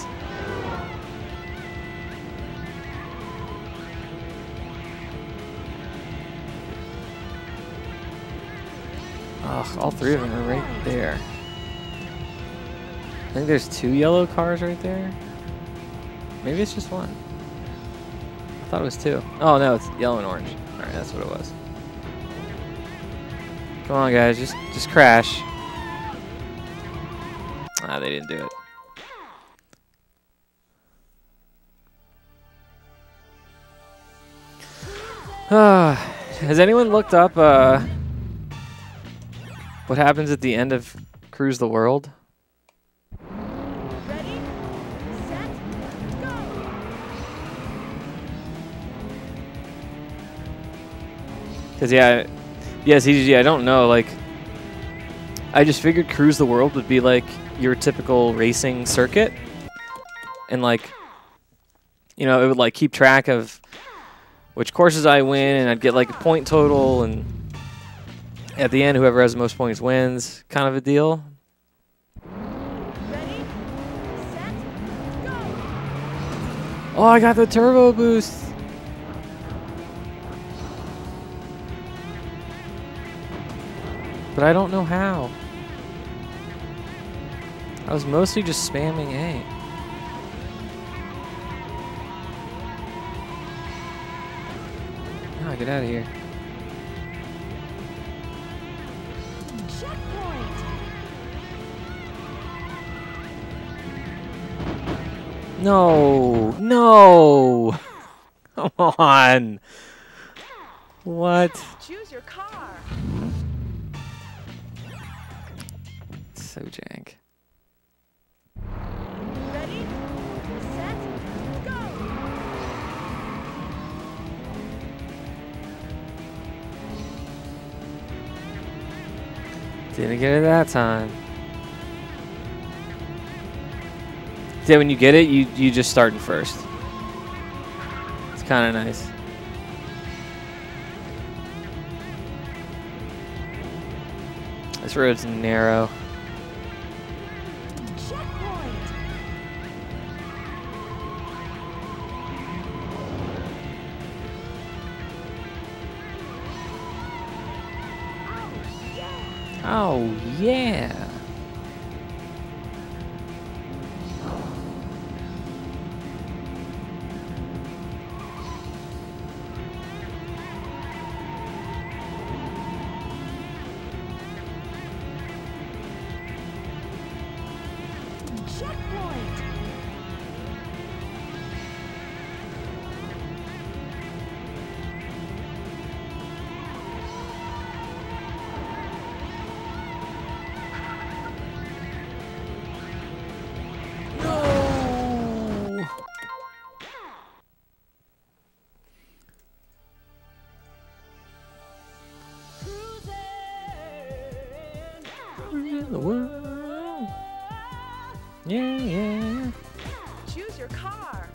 Ugh, all three of them are right there. I think there's two yellow cars right there. Maybe it's just one. I thought it was two. Oh no, it's yellow and orange. Alright, that's what it was. Come on guys, just just crash. Ah, they didn't do it. Ah, has anyone looked up uh what happens at the end of Cruise the World? Ready, set, go. Cause yeah, yeah, C G G. I don't know. Like, I just figured Cruise the World would be like your typical racing circuit, and like, you know, it would like keep track of which courses I win, and I'd get like a point total, and at the end, whoever has the most points wins, kind of a deal. Ready, set, go. Oh, I got the turbo boost. But I don't know how. I was mostly just spamming A. Now I get out of here. Checkpoint. No, no. Come on. What? Choose your car. So jank. Ready, set, go. Didn't get it that time. Yeah, when you get it, you you just starting first. It's kind of nice. This road's narrow. Checkpoint. Oh, yeah. Checkpoint. No. Cruising. The world. Yeah, yeah. Choose your car.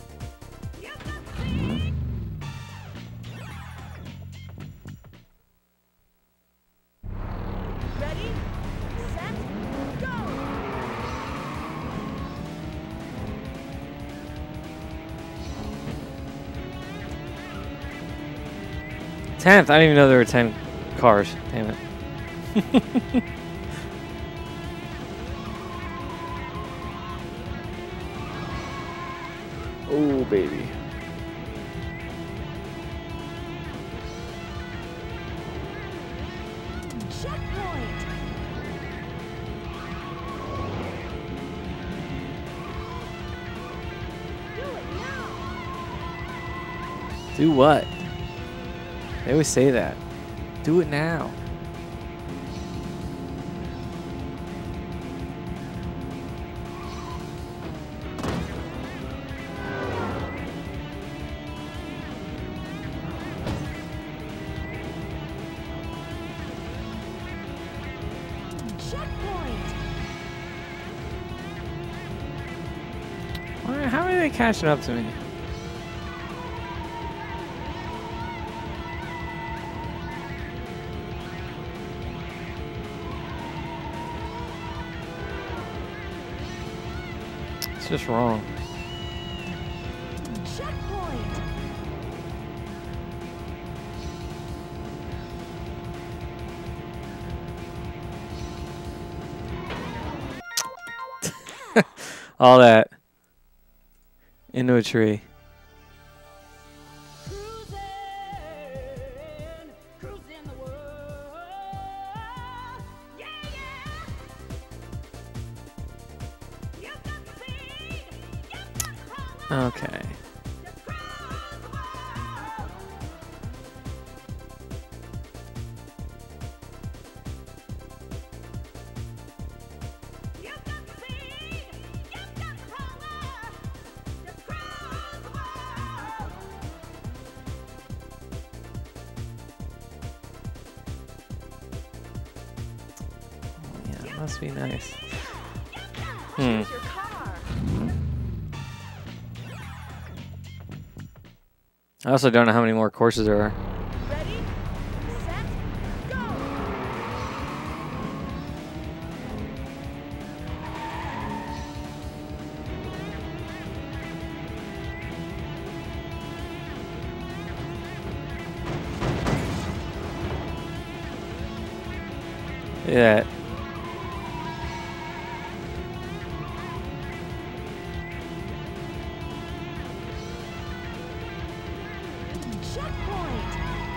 Ready, set, go. Tenth. I didn't even know there were ten cars. Damn it. Oh, baby. Checkpoint. Do it now. Do what? They always say that. Do it now. Checkpoint. Why- How are they catching up to me? It's just wrong. Checkpoint. All that into a tree. Cruising, cruising the world. Yeah, yeah. You got the speed, you got the power Okay. to cross the world. You got the speed, you got the power to cross the world. Oh, yeah, must be nice. Hmm. Choose your car. I also don't know how many more courses there are. Ready, set, go. Yeah. Checkpoint.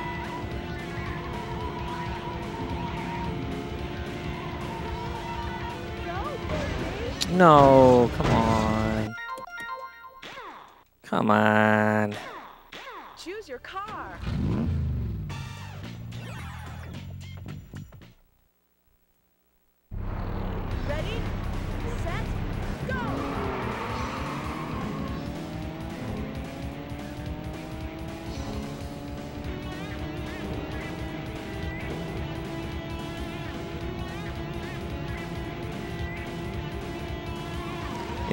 Go, baby. No, come on. Come on. Choose your car. Ready, set, go.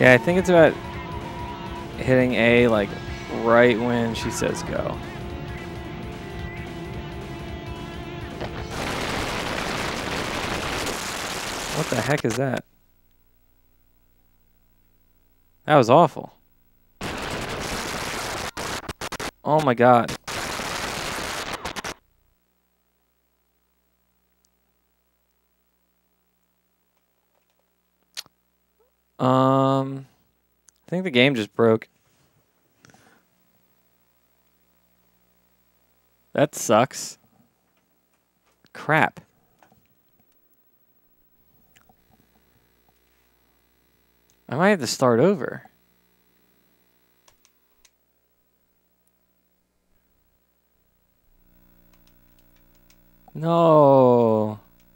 Yeah, I think it's about hitting A like right when she says go. What the heck is that? That was awful. Oh my god. Um, I think the game just broke. That sucks. Crap. I might have to start over. No.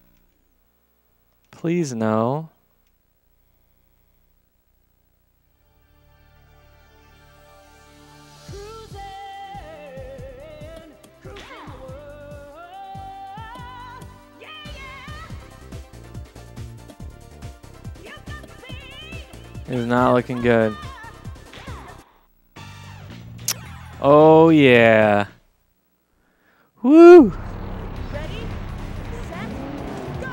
Please no. It's not looking good. Oh yeah. Woo! Ready, set, go!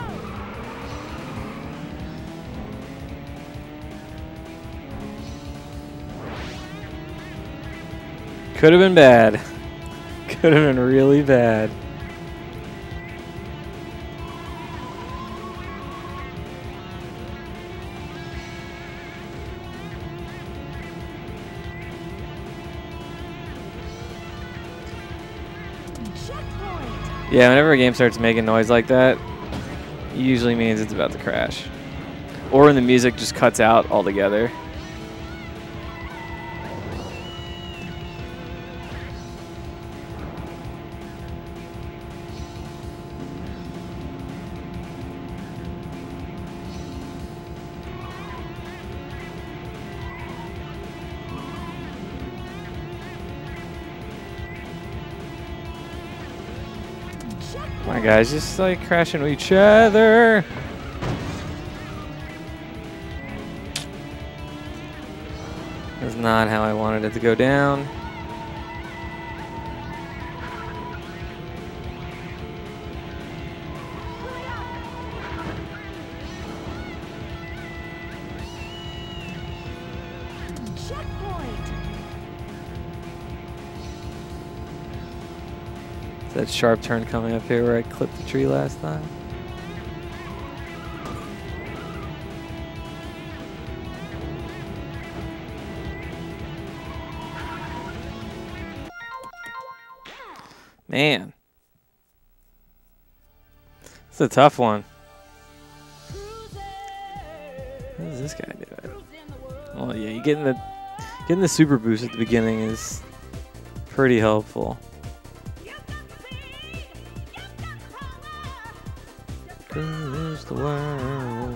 Could have been bad. Could have been really bad. Yeah, whenever a game starts making noise like that, it usually means it's about to crash. Or when the music just cuts out altogether. My guys just like crashing with each other. That's not how I wanted it to go down. That sharp turn coming up here where I clipped the tree last time. Man. It's a tough one. What does this guy do? Well, yeah, you getting the getting the super boost at the beginning is pretty helpful. Cruise the world.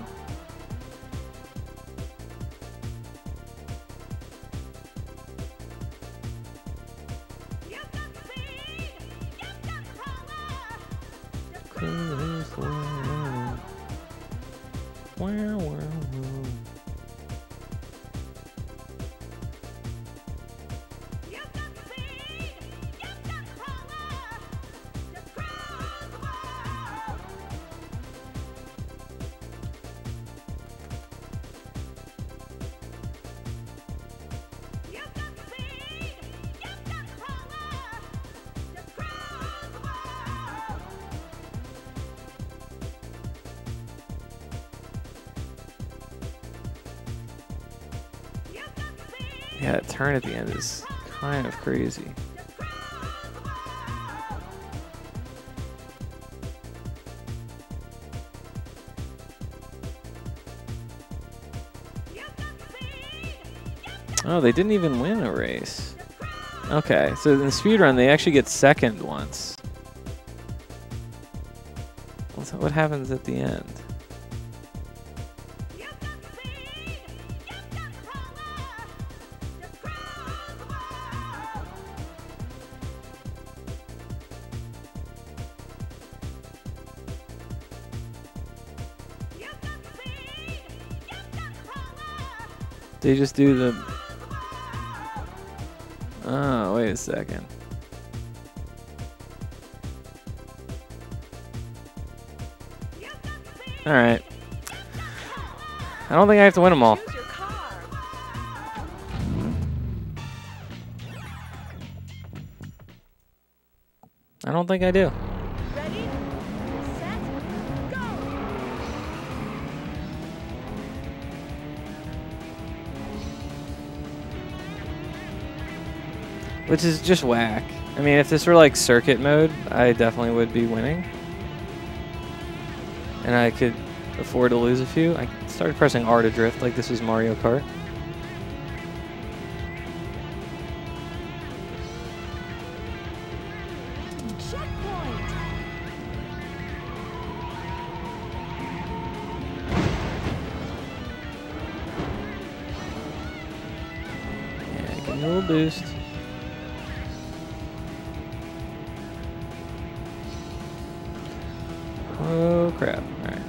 Cruise the world. Wow, wow, wow. Yeah, that turn at the end is kind of crazy. Oh, they didn't even win a race. Okay, so in the speedrun, they actually get second once. What's, what happens at the end? They just do the... Oh, wait a second. Alright. I don't think I have to win them all. Choose your car. I don't think I do. Ready, set, go. Which is just whack. I mean, if this were like circuit mode, I definitely would be winning. And I could afford to lose a few. I started pressing R to drift like this was Mario Kart. Checkpoint. Yeah, give me a little boost. Oh crap. Alright.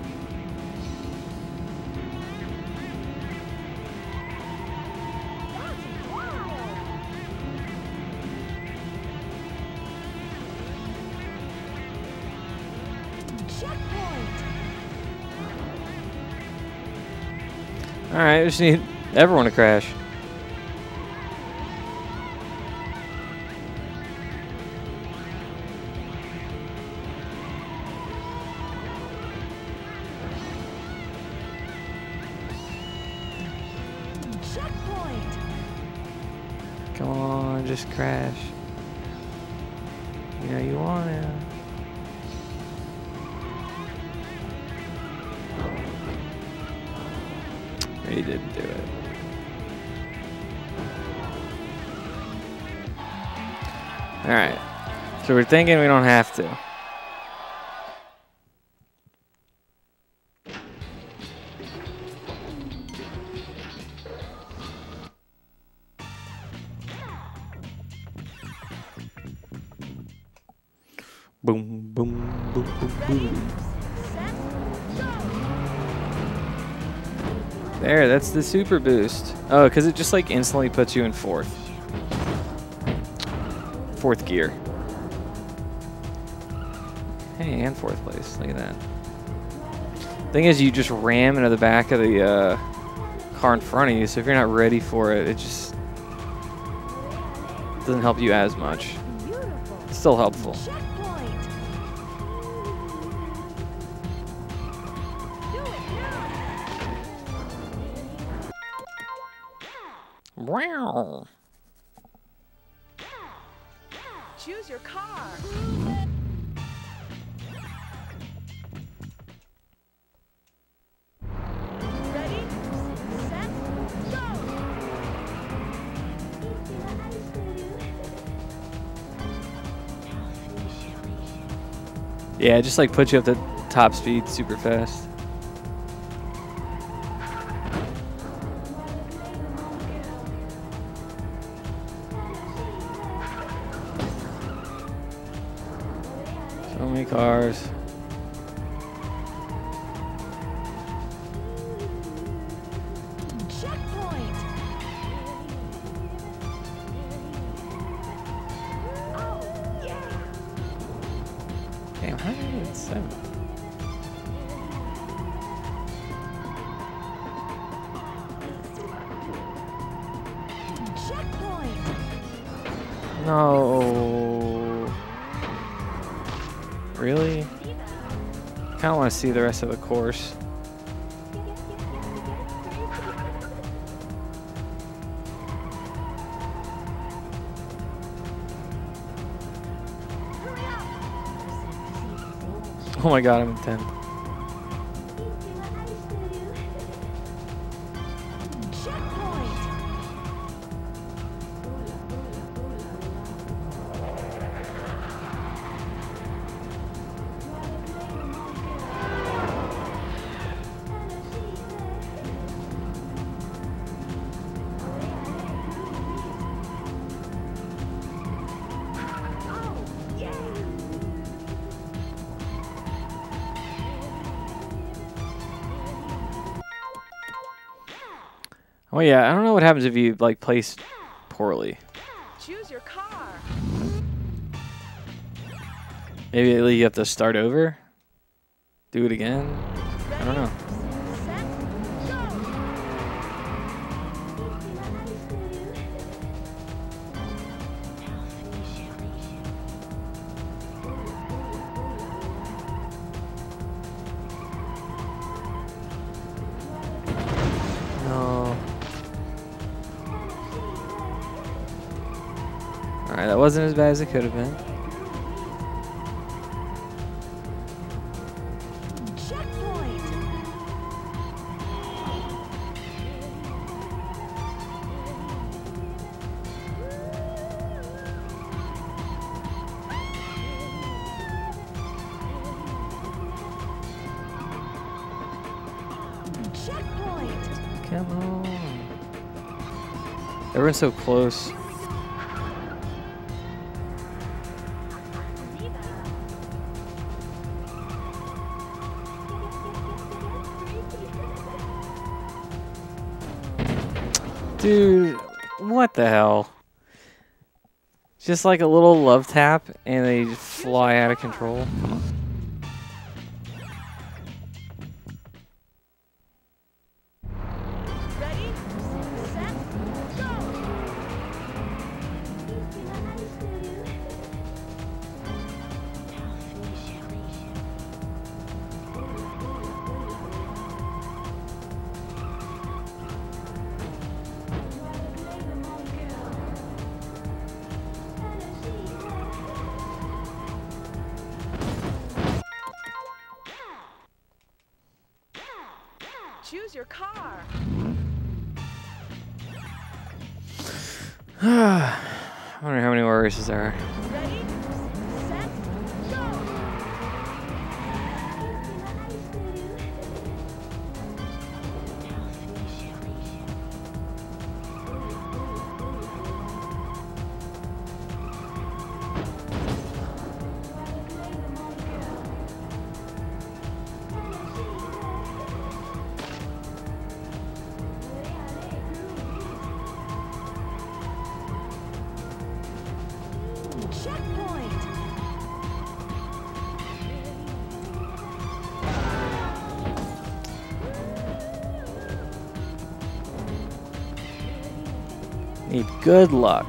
Checkpoint. Alright, I just need everyone to crash. Checkpoint. Come on, just crash. You know you want to. He didn't do it. Alright. So we're thinking we don't have to. Boom, boom, boom, boom, boom. Set, go. There, that's the super boost. Oh, because it just like instantly puts you in fourth. Fourth gear. Hey, and fourth place. Look at that. Thing is, you just ram into the back of the uh, car in front of you, so if you're not ready for it, it just doesn't help you as much. Beautiful. It's still helpful. Checkpoint. Do it now. Wow. Choose your car. Ready, set, go. Yeah, it just like puts you up to top speed super fast. So many cars. Checkpoint. Oh, yeah. Damn, how did I get seven? Checkpoint. No. Really? Kind of want to see the rest of the course. Hurry up. Oh my god, I'm in tenth. Checkpoint. Oh, yeah. Oh yeah, I don't know what happens if you like place poorly. Choose your car. Maybe like, you have to start over. Do it again. I don't know. Set, go. No. Alright, that wasn't as bad as it could have been. Checkpoint. Checkpoint. Come on. Everyone's so close. Dude, what the hell? Just like a little love tap and they just fly out of control. Come on. Ready, set, go. Choose your car. I wonder how many more races there are. Ready, set, go. Checkpoint. Need good luck.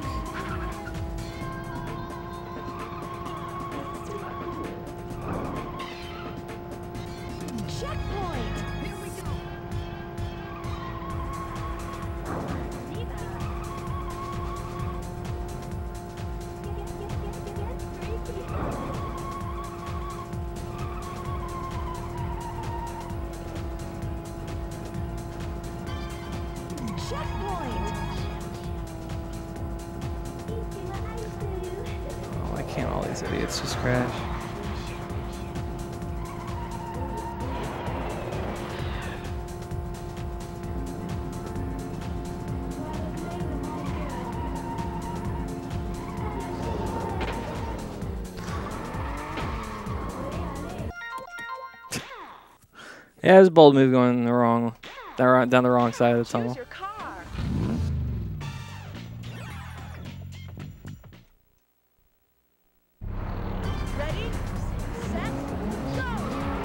Checkpoint. Here we go. Checkpoint. Oh, why can't all these idiots just crash? Yeah, it was a bold move going the wrong, down the wrong side of the Choose tunnel. your car. Ready, set, go.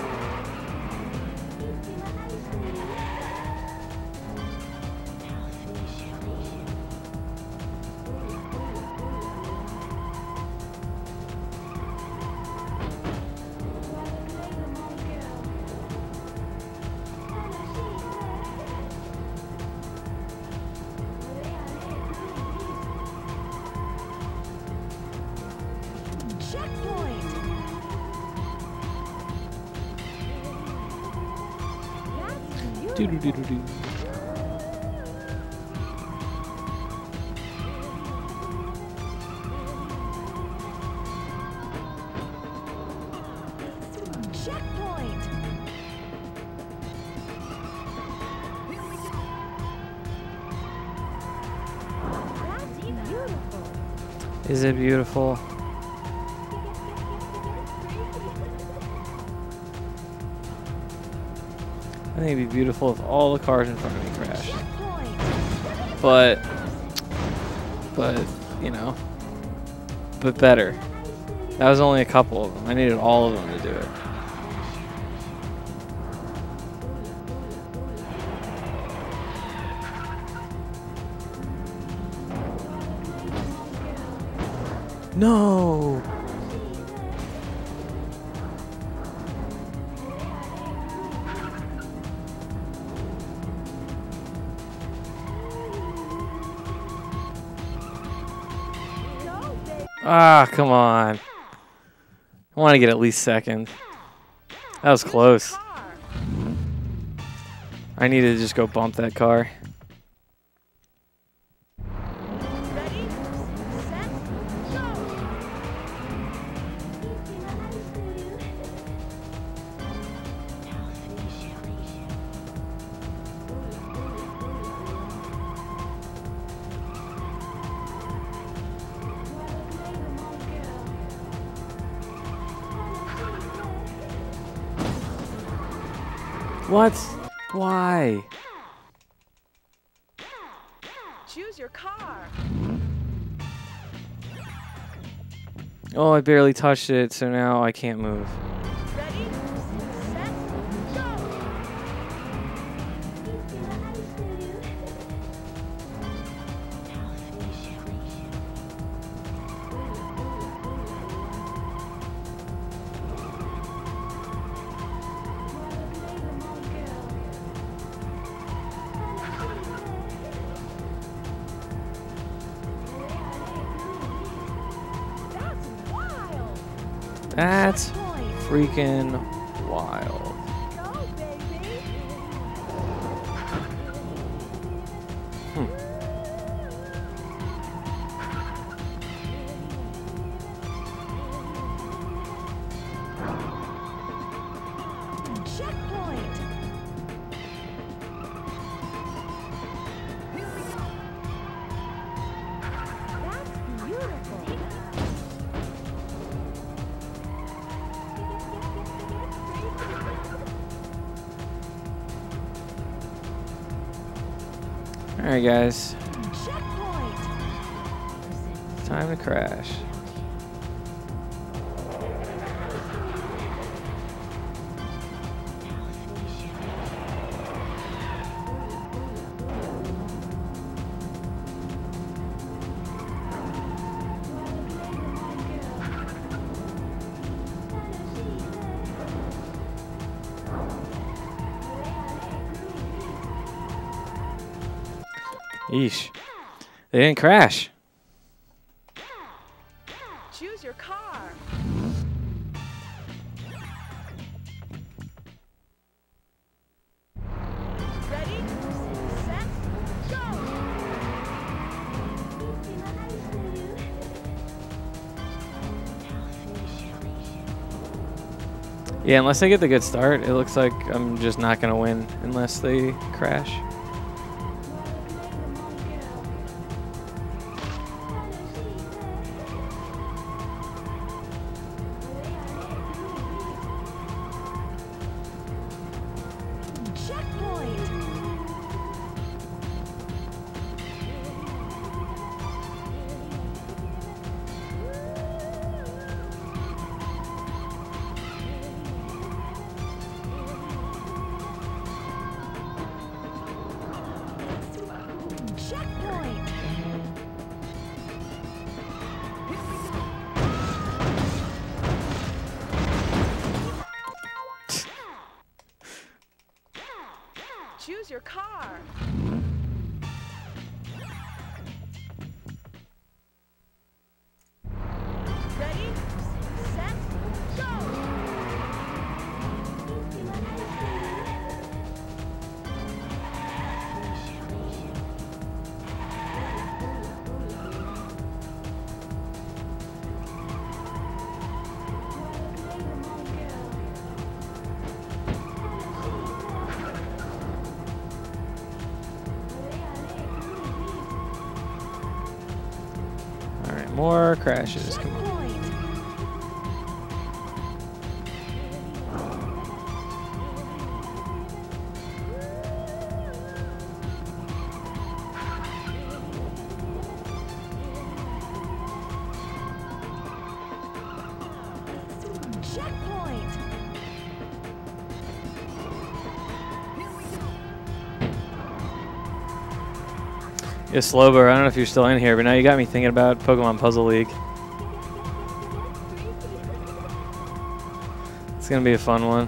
Checkpoint. That's Doo beautiful. -doo -doo -doo -doo. Checkpoint. Here we go. That's beautiful. Is it beautiful? I think it'd be beautiful if all the cars in front of me crashed. Checkpoint. but but you know, but better. That was only a couple of them. I needed all of them to do it. No. Ah, come on. I want to get at least second. That was close. I need to just go bump that car. Ready, set, go. What? Why? Choose your car. Oh, I barely touched it, so now I can't move. Ready, set, go. That's wild. That's Point. freaking wild. Go, baby. Hmm. Checkpoint. That's beautiful. All right, guys. Checkpoint. Time to crash. Yeesh. They didn't crash. Choose your car. Ready, set, go. Yeah, unless I get the good start, it looks like I'm just not going to win unless they crash. Checkpoint. Checkpoint. Choose your car. Ready, set, go. All right, more crashes. Come on. Checkpoint. Checkpoint. Yeah, Slowbro, I don't know if you're still in here, but now you got me thinking about Pokemon Puzzle League. It's gonna be a fun one.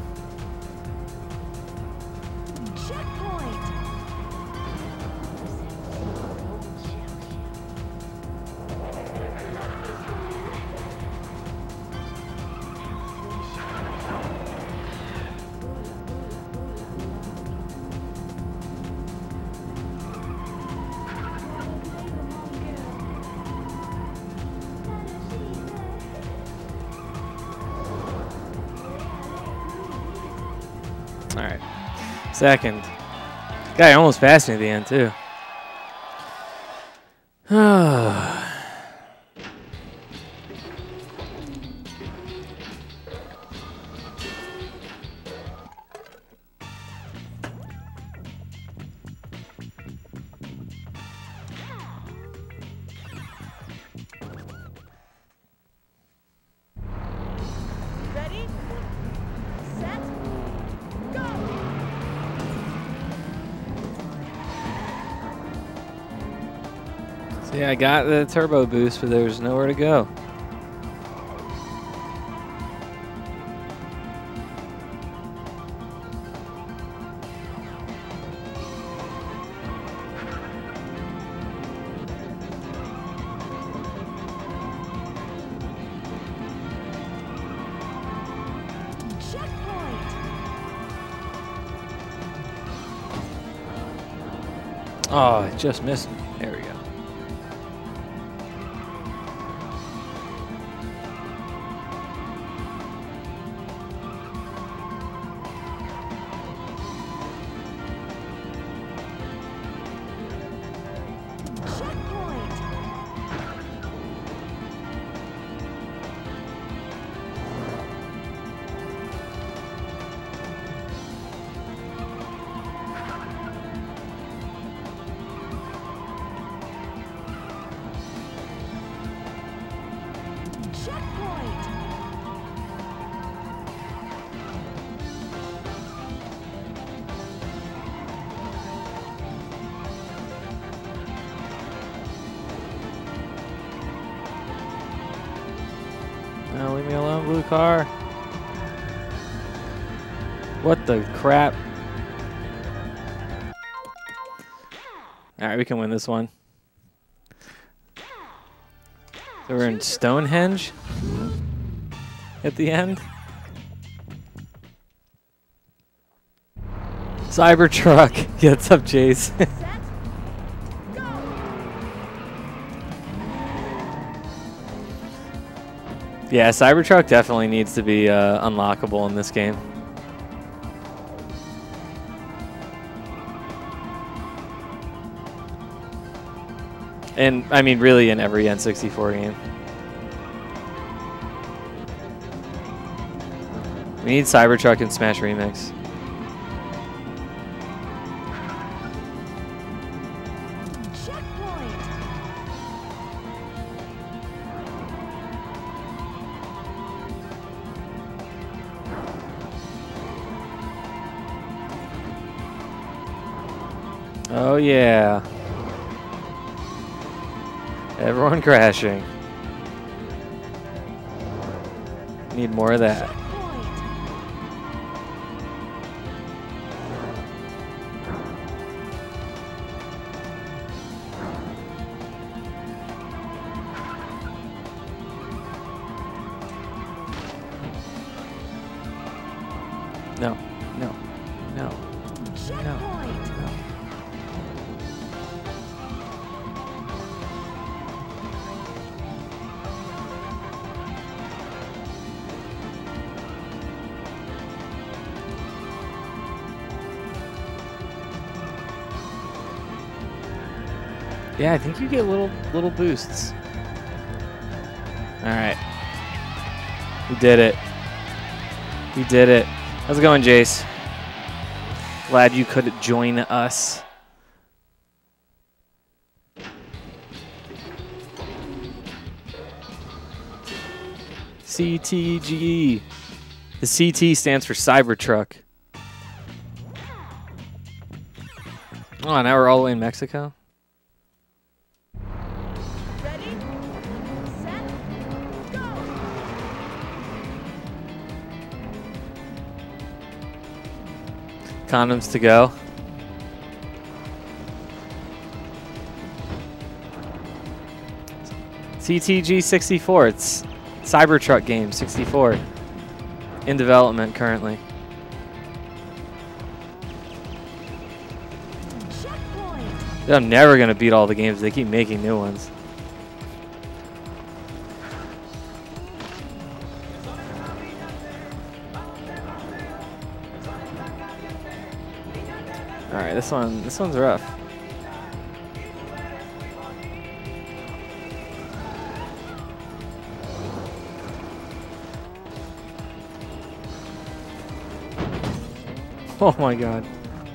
Checkpoint. All right, second. Guy almost passed me at the end too. Ready? Set. Go. So yeah, I got the turbo boost, but there's nowhere to go. Checkpoint. Oh, it just missed me. There we go. Checkpoint. Checkpoint. No, leave me alone, blue car. What the crap? All right, we can win this one. So we're in Stonehenge at the end. Cybertruck gets up, Jace. Set. Go. Yeah, Cybertruck definitely needs to be uh, unlockable in this game. And, I mean, really in every N sixty-four game. We need Cybertruck in Smash Remix. Checkpoint. Oh, yeah. Everyone crashing. Need more of that. Checkpoint. No, no, no, no, Checkpoint. no. Yeah, I think you get little little boosts. All right, we did it. We did it. How's it going, Jace? Glad you could join us. C T G. The C T stands for Cybertruck. Oh, now we're all the way in Mexico? Ready, set, go! Condoms to go. C T G sixty-four. It's Cybertruck game sixty-four. In development currently. Checkpoint! I'm never going to beat all the games. They keep making new ones. All right, this one, this one's rough. Oh my god.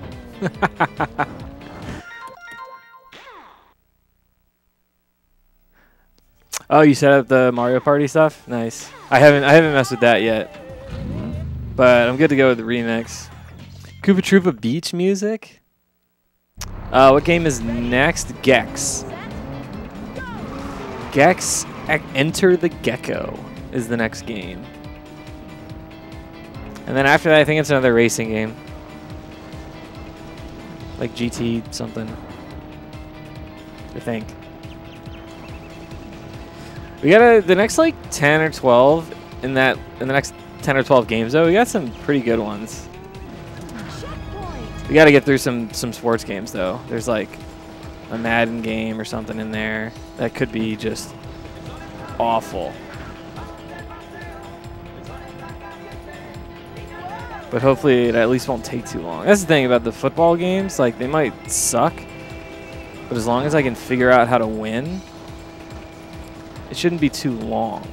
Oh, you set up the Mario Party stuff? Nice. I haven't I haven't messed with that yet. But I'm good to go with the remix. Koopa Troopa Beach music? Uh, what game is next? Gex. Gex E- Enter the Gecko is the next game. And then after that, I think it's another racing game. Like G T something. I think. We got a, the next like ten or twelve in that in the next ten or twelve games though. We got some pretty good ones. We got to get through some some sports games though. There's like a Madden game or something in there that could be just awful. But hopefully it at least won't take too long. That's the thing about the football games. Like, they might suck, but as long as I can figure out how to win, it shouldn't be too long.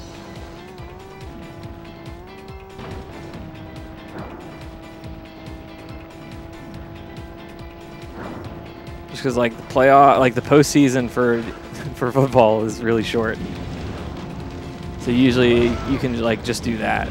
Just because, like, the playoff, like the postseason for for football is really short. So usually you can like just do that.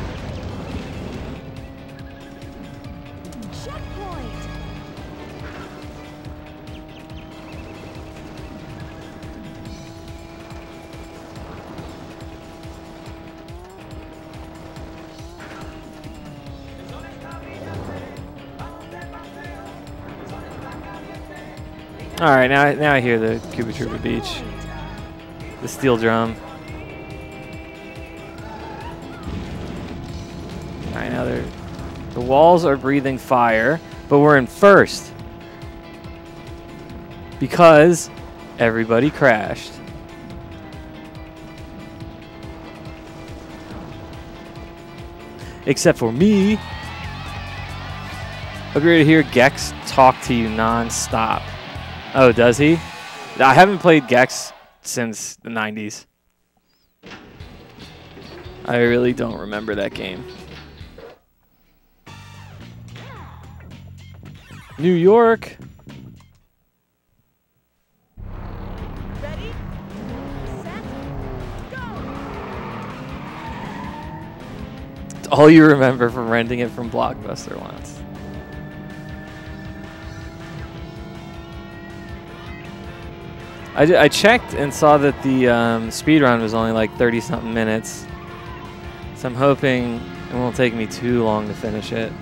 All right, now now I hear the Koopa Troopa Beach, the steel drum. All right, now they're the walls are breathing fire, but we're in first because everybody crashed. Except for me. Hope you're ready to hear Gex talk to you non-stop. Oh, does he? I haven't played Gex since the nineties. I really don't remember that game. New York. Ready, set, go! It's all you remember from renting it from Blockbuster once. I, I checked and saw that the um, speed run was only like thirty something minutes. So I'm hoping it won't take me too long to finish it.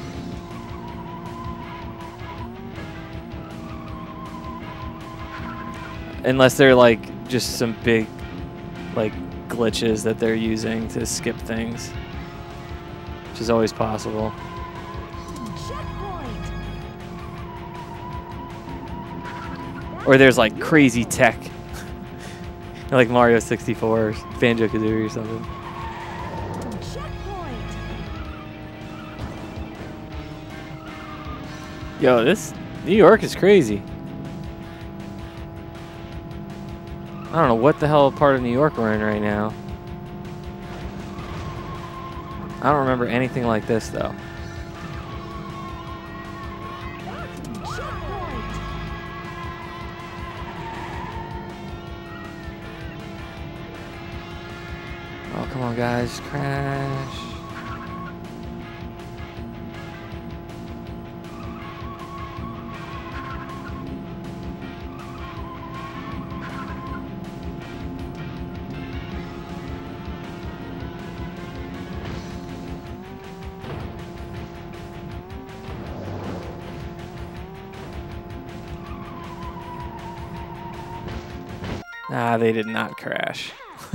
Unless they're like just some big like glitches that they're using to skip things, which is always possible. Or there's like crazy tech, like Mario sixty-four or Banjo-Kazooie or something. Yo, this New York is crazy. I don't know what the hell part of New York we're in right now. I don't remember anything like this though. Oh, come on, guys. Crash. Ah, they did not crash.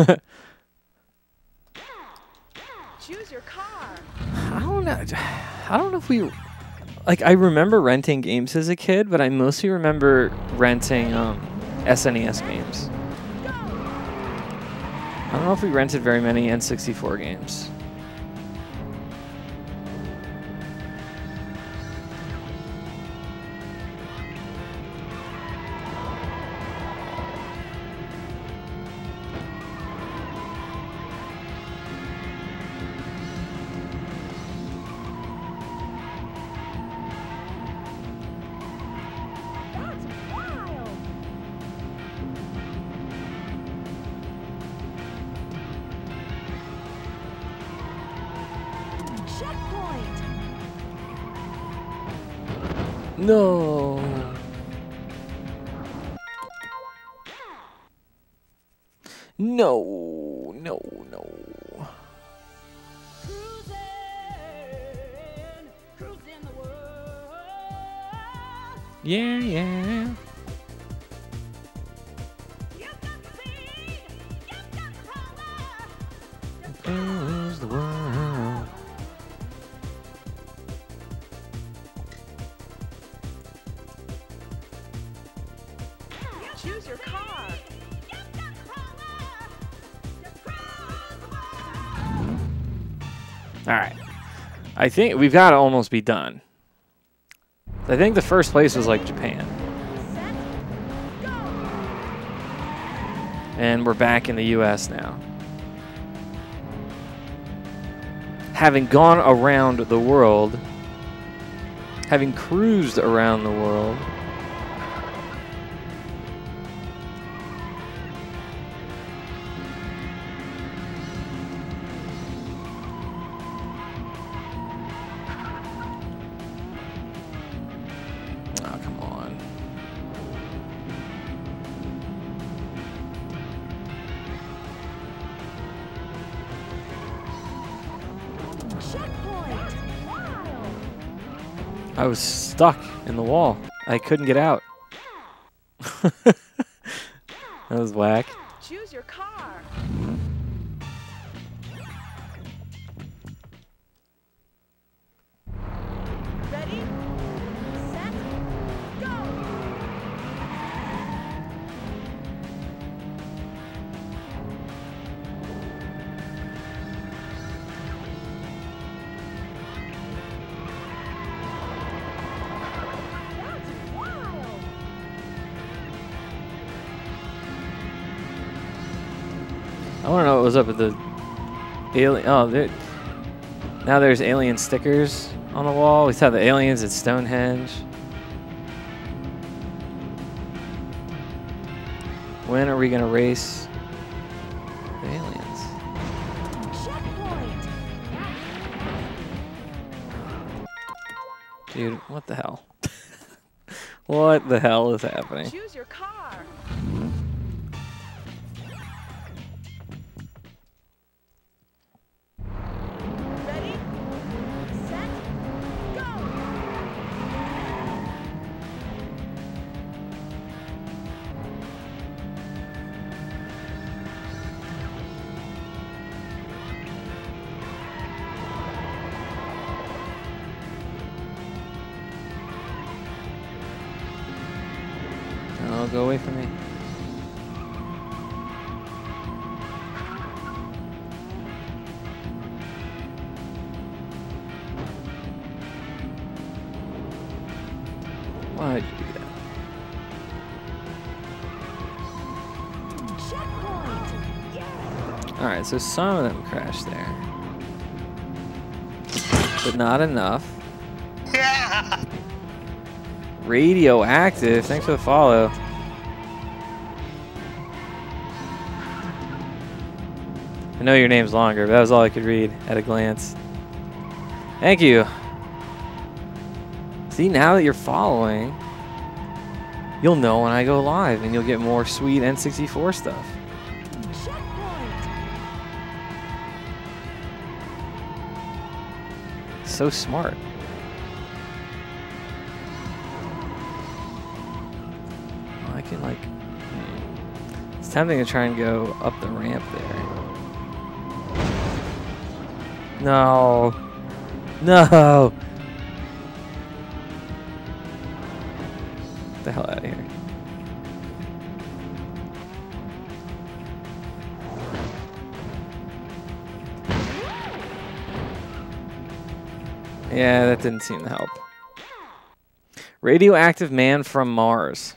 Choose your car. I don't know. I don't know if we like. I remember renting games as a kid, but I mostly remember renting um, S N E S games. I don't know if we rented very many N sixty-four games. That's wild. Checkpoint. No. No. No. No. Cruising, cruising the world. Yeah. Yeah. You've got the speed, you've got the power. Cruise the world. Choose your car. You've got the power to cruise the world. All right. I think we've got to almost be done. I think the first place was like Japan. Set, go. And we're back in the U S now. Having gone around the world, having cruised around the world, oh, come on. Checkpoint. Wild. I was stuck in the wall. I couldn't get out. That was whack. Choose your car. Ready? Set, go. That's wild. I want to know what was up with the alien. Oh, there, now there's alien stickers on the wall. We saw the aliens at Stonehenge. When are we gonna race the aliens? Checkpoint. Dude, what the hell? What the hell is happening? Choose your car. Ready? Set, go. Oh, go away from me. Why did you do that? Checkpoint. Yeah. All right, so some of them crashed there, but not enough. Radioactive, thanks for the follow. I know your name's longer, but that was all I could read at a glance. Thank you. See, now that you're following, you'll know when I go live, and you'll get more sweet N sixty-four stuff. Checkpoint. So smart. I can like, hmm. Let's tempting to try and go up the ramp there. No. No. Get the hell out of here. Yeah, that didn't seem to help. Radioactive man from Mars.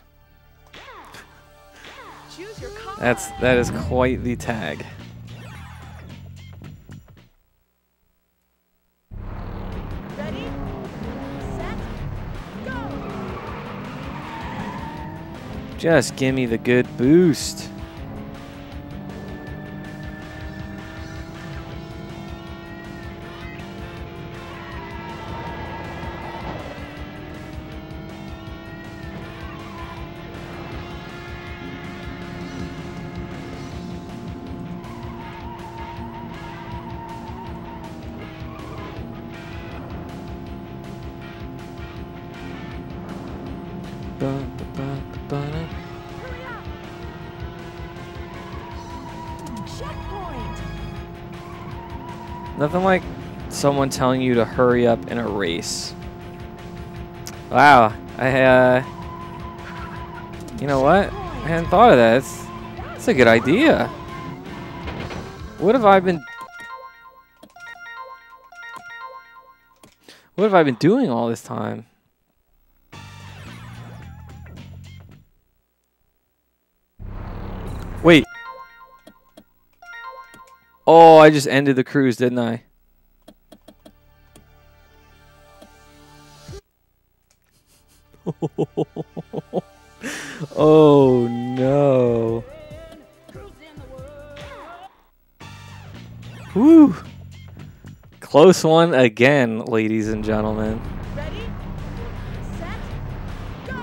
Choose your car. That's that is quite the tag. Ready, set, go. Just give me the good boost. Hurry up. Checkpoint. Nothing like someone telling you to hurry up in a race. Wow, I uh, you know what? I hadn't thought of that. It's, it's a good idea. What have I been? What have I been doing all this time? Wait. Oh, I just ended the cruise, didn't I? Oh no. Woo. Close one again, ladies and gentlemen. Ready, set, go.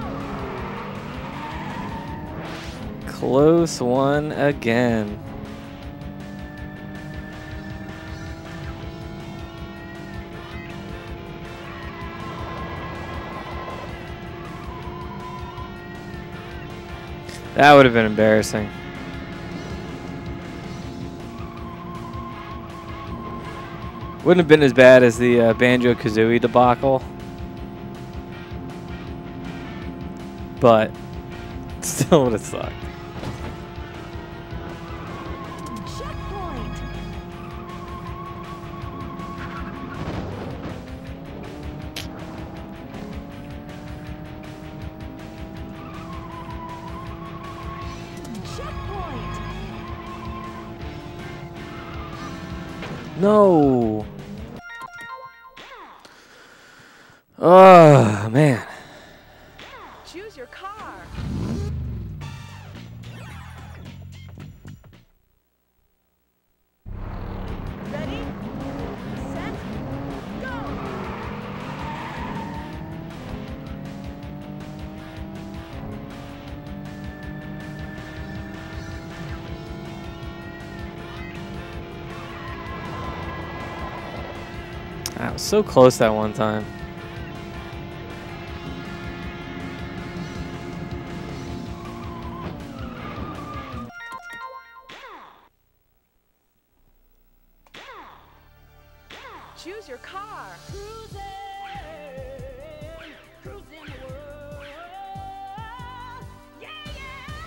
Close one again. That would have been embarrassing. Wouldn't have been as bad as the uh, Banjo-Kazooie debacle. But still would have sucked. Checkpoint. Checkpoint. No. Oh, man. Choose your car. Ready, set, go. I was so close that one time. Choose your car. Cruising, cruising the world. Yeah, yeah.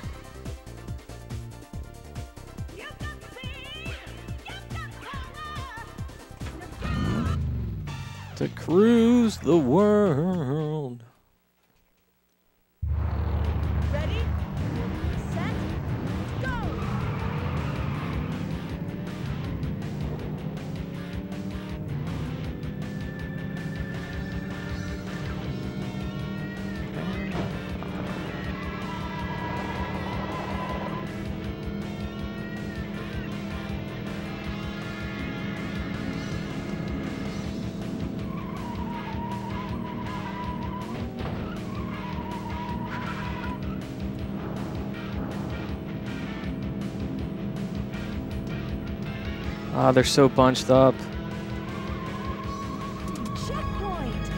You've got the speed, you've got the power. To cruise the world. Ready, set, go. Ah, they're so bunched up. Checkpoint.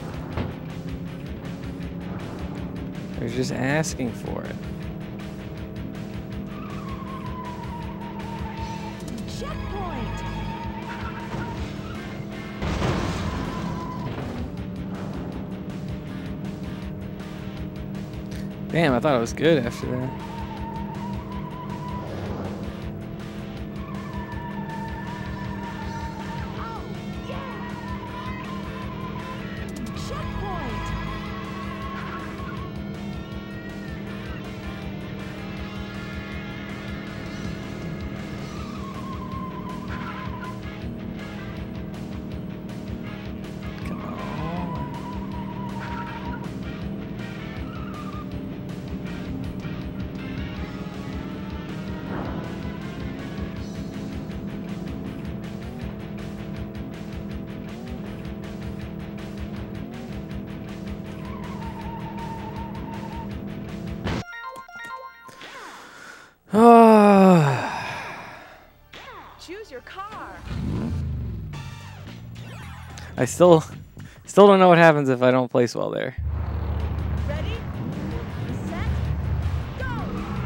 They're just asking for it. Damn, I thought it was good after that. Oh, yeah! Checkpoint! Come on. Choose your car. I still, still don't know what happens if I don't place well there. Ready? Set? Go!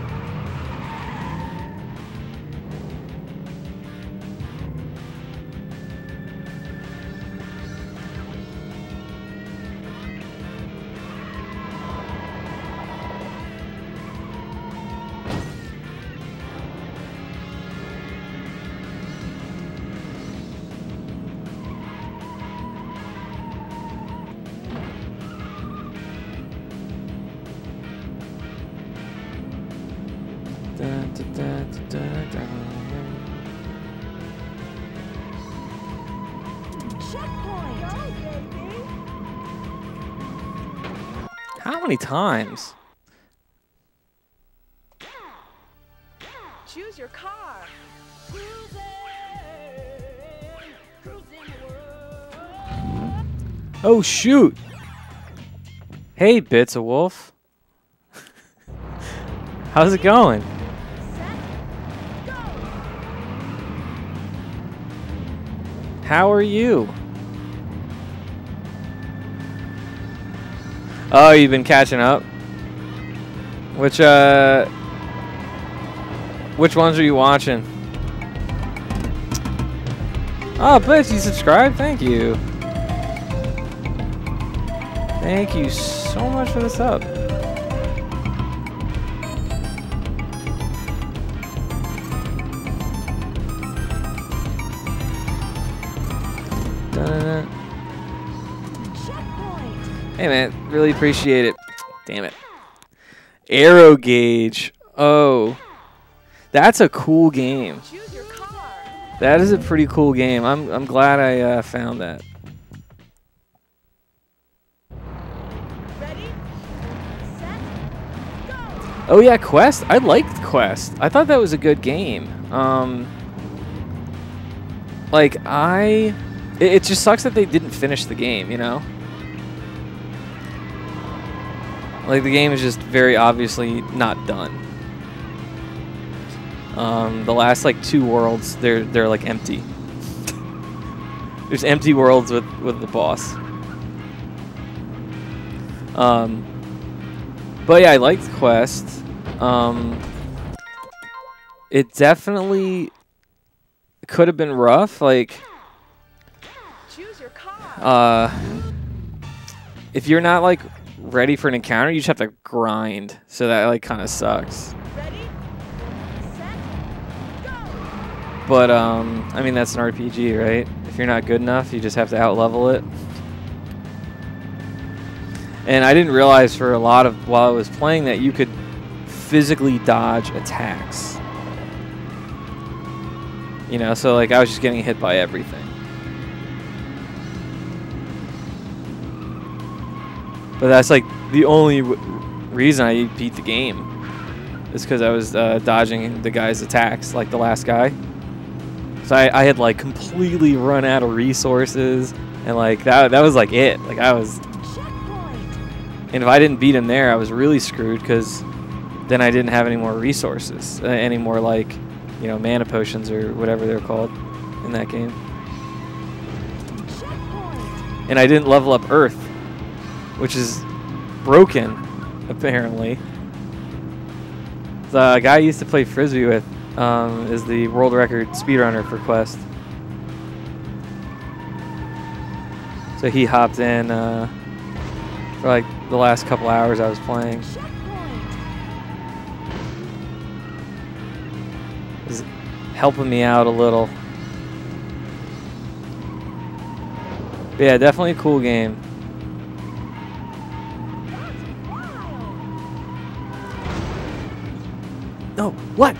Da, da, da, da, da, da. Checkpoint! Go, baby! How many times? Choose your car. Cruising, cruising the world. Oh shoot! Hey, Bits a Wolf. How's it going? Set, go! How are you? Oh, you've been catching up? Which, uh... Which ones are you watching? Oh, Blitz, you subscribed? Thank you. Thank you so much for the sub. Da-da-da. Checkpoint! Hey man, really appreciate it. Damn it. Aero Gauge. Oh. That's a cool game. Choose your car. That is a pretty cool game. I'm I'm glad I uh, found that. Ready? Set, go! Oh yeah, Quest. I liked Quest. I thought that was a good game. Um like I it, it just sucks that they didn't finish the game, you know? Like the game is just very obviously not done. Um, the last like two worlds, they're they're like empty. There's empty worlds with with the boss. Um, but yeah, I liked Quest. Um, it definitely could have been rough. Like, Choose your car. uh, if you're not like ready for an encounter, you just have to grind. So that like kind of sucks. Ready? Set, go! But, um, I mean, that's an R P G, right? If you're not good enough, you just have to out-level it. And I didn't realize for a lot of, while I was playing, that you could physically dodge attacks. You know, so, like, I was just getting hit by everything. But that's, like, the only w reason I beat the game. Is because I was uh, dodging the guy's attacks, like the last guy. So I, I had like completely run out of resources, and like that that was like it. Like I was, Checkpoint! and if I didn't beat him there, I was really screwed because then I didn't have any more resources, uh, any more like, you know, mana potions or whatever they're called in that game. Checkpoint! And I didn't level up Earth, which is broken, apparently. The guy I used to play Frisbee with um, is the world record speedrunner for Quest. So he hopped in uh, for like the last couple hours I was playing. Checkpoint! helping me out a little. But yeah, definitely a cool game. No, what?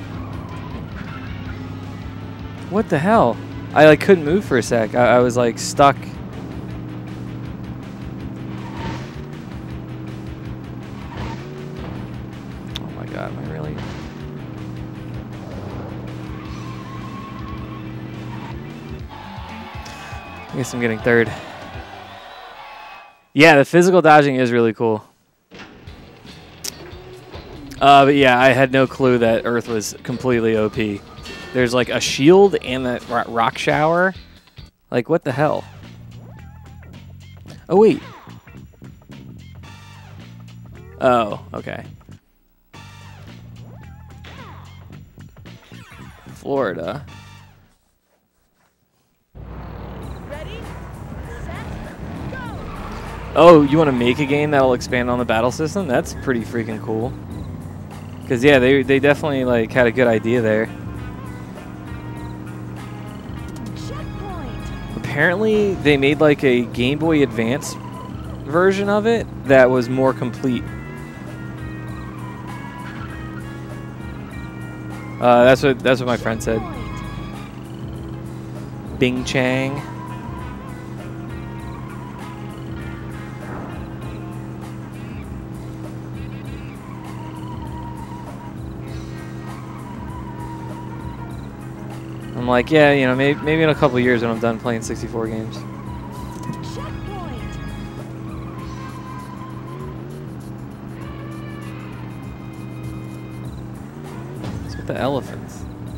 What the hell? I like couldn't move for a sec. I, I was like stuck. Oh my god, am I really? I guess I'm getting third. Yeah, the physical dodging is really cool. Uh, but yeah, I had no clue that Earth was completely O P. There's like a shield and that ro rock shower. Like, what the hell? Oh, wait. Oh, okay. Florida. Ready, set, go. Oh, you want to make a game that'll expand on the battle system? That's pretty freaking cool. Because, yeah, they, they definitely, like, had a good idea there. Checkpoint. Apparently, they made, like, a Game Boy Advance version of it that was more complete. Uh, that's what that's what my friend said. Bing Chang. I'm like, yeah, you know, maybe, maybe in a couple years when I'm done playing sixty-four games. Checkpoint. What's with the elephants?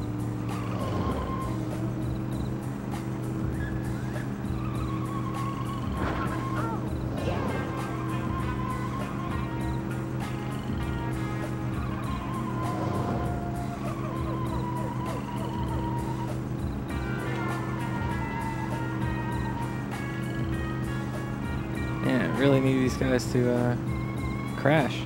Yeah, I really need these guys to uh, crash.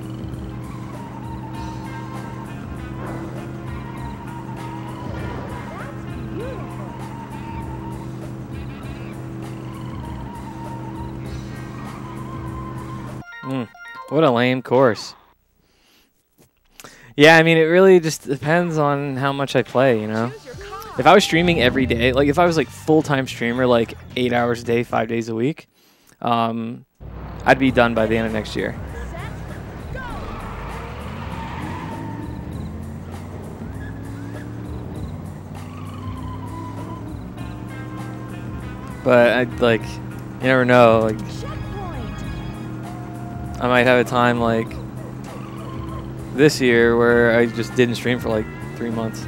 Mm, what a lame course. Yeah, I mean, it really just depends on how much I play, you know? Choose your car. If I was streaming every day, like if I was like full-time streamer, like eight hours a day, five days a week, um, I'd be done by the end of next year. Set, go. But I'd like, you never know, like Checkpoint. I might have a time like this year where I just didn't stream for like three months.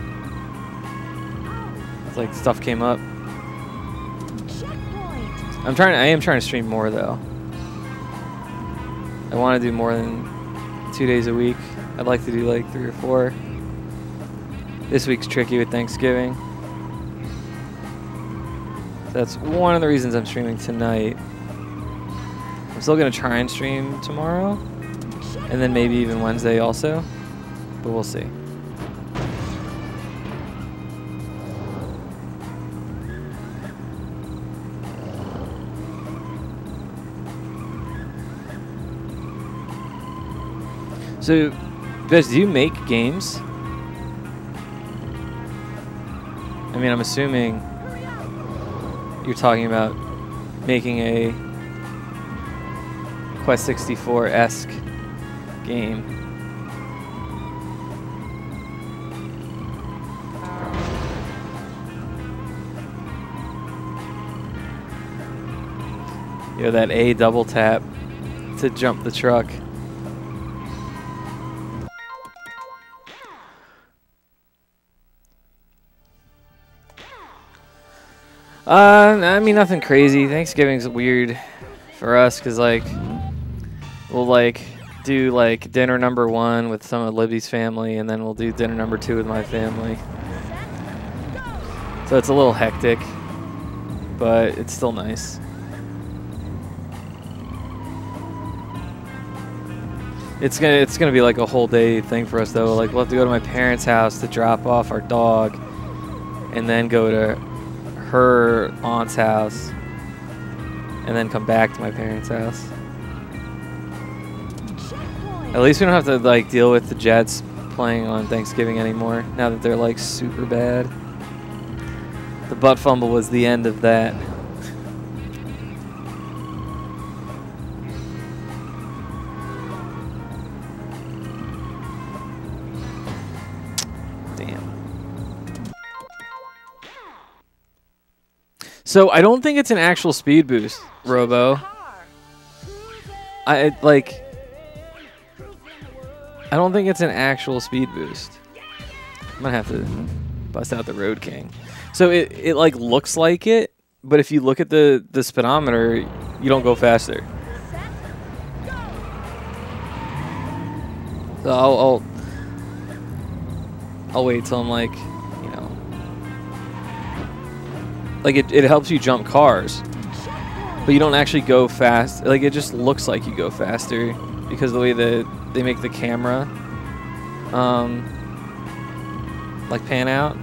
It's like stuff came up. Checkpoint. I'm trying. I am trying to stream more though. I want to do more than two days a week. I'd like to do like three or four. This week's tricky with Thanksgiving. That's one of the reasons I'm streaming tonight. I'm still gonna try and stream tomorrow, and then maybe even Wednesday also, but we'll see. So, guys, do you make games? I mean, I'm assuming you're talking about making a Quest sixty-four-esque game. You know, that A double tap to jump the truck. Uh, I mean, nothing crazy. Thanksgiving's weird for us because, like, we'll, like, do, like, dinner number one with some of Libby's family, and then we'll do dinner number two with my family. So it's a little hectic, but it's still nice. It's gonna, it's gonna be, like, a whole day thing for us, though. Like, we'll have to go to my parents' house to drop off our dog. and then go to her aunt's house, and then come back to my parents' house. At least we don't have to like deal with the Jets playing on Thanksgiving anymore, now that they're like super bad. The butt fumble was the end of that. So I don't think it's an actual speed boost, Robo. I like. I don't think it's an actual speed boost. I'm gonna have to bust out the Road King. So it it like looks like it, but if you look at the the speedometer, you don't go faster. So I'll I'll, I'll wait till I'm like. Like, it, it helps you jump cars, but you don't actually go fast. Like, it just looks like you go faster because of the way that they make the camera, um, like, pan out.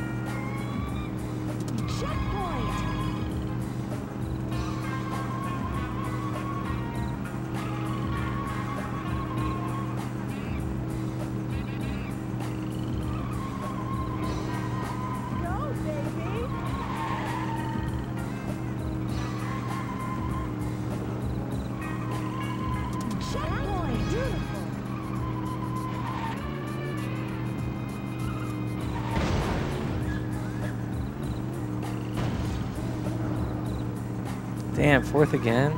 Damn, fourth again.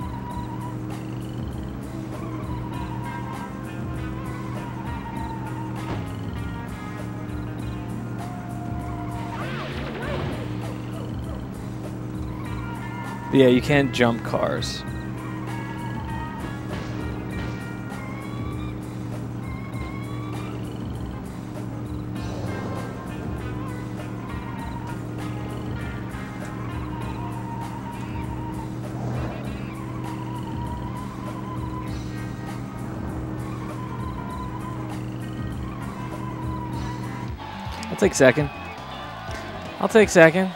Yeah, you can't jump cars. I'll take second. I'll take second.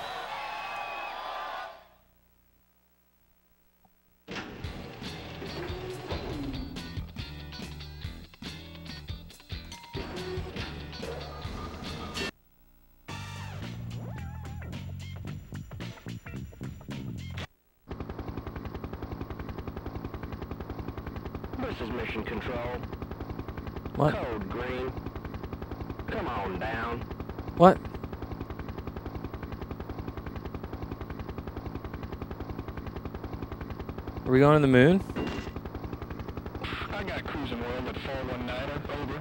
This is Mission Control. What? Code green. Come on down. What? Are we going to the moon? I got cruising world at four one niner. Over.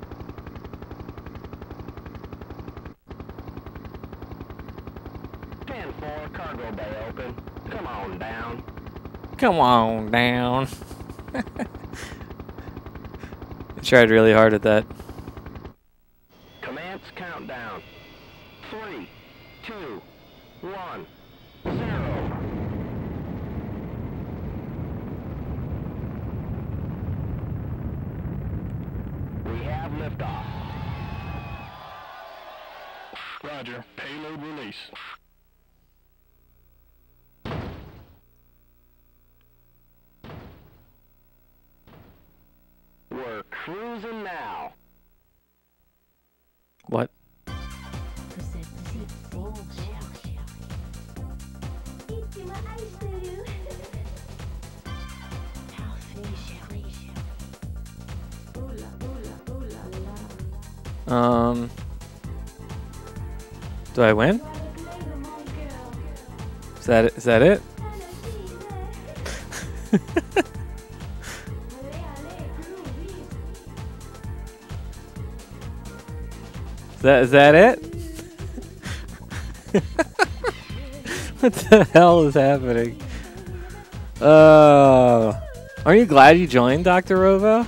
ten four, cargo bay open. Come on down. Come on down. I tried really hard at that. Commence countdown. Three, two, one, zero. We have liftoff. Roger. Payload release. We're cruising now. What? Um, do I win? Is that it? Is that it? Is that is that it? What the hell is happening? Uh, aren't you glad you joined, Doctor Rovo?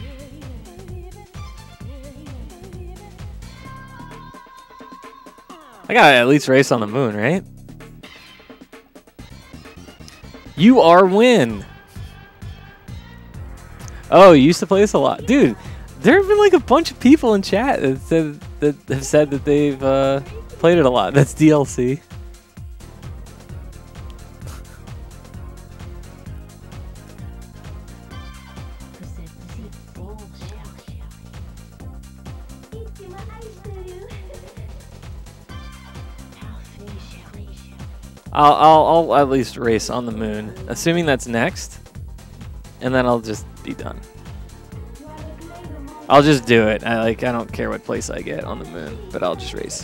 I gotta at least race on the moon, right? You are win. Oh, you used to play this a lot, dude. There have been like a bunch of people in chat that said that have said that they've uh, played it a lot. That's D L C. I'll, I'll, I'll at least race on the moon, assuming that's next, and then I'll just be done. I'll just do it. I like. I don't care what place I get on the moon, but I'll just race.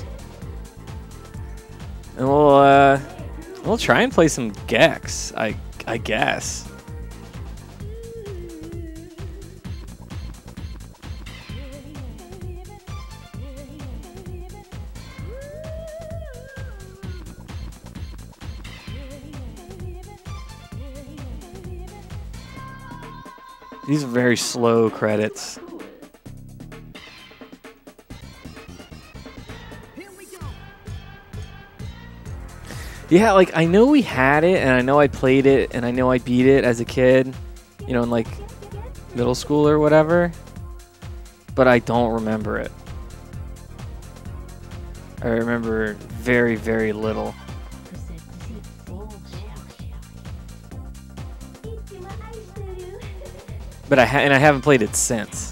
And we'll uh, we'll try and play some Gex. I I guess. These are very slow credits. Yeah, like, I know we had it, and I know I played it, and I know I beat it as a kid, you know, in, like, middle school or whatever, but I don't remember it. I remember very, very little. But I ha and I haven't played it since.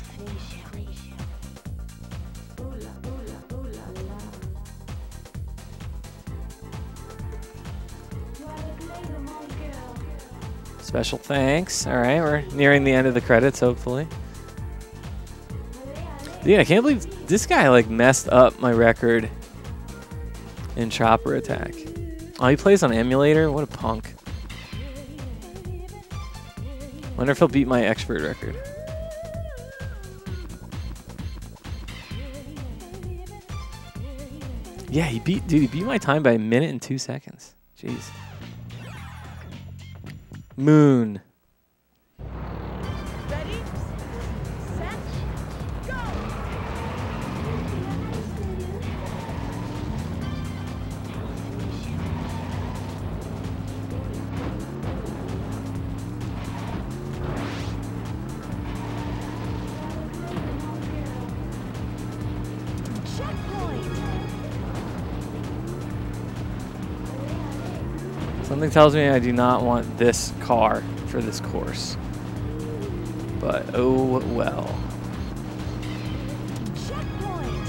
Special thanks. All right, we're nearing the end of the credits, hopefully. Dude, I can't believe this guy like messed up my record in Chopper Attack. Oh, he plays on emulator? What a punk. Wonder if he'll beat my expert record. Yeah, he beat, dude, he beat my time by a minute and two seconds. Jeez. Moon. Ready, set, go! Something tells me I do not want this car for this course. But oh well. Checkpoint.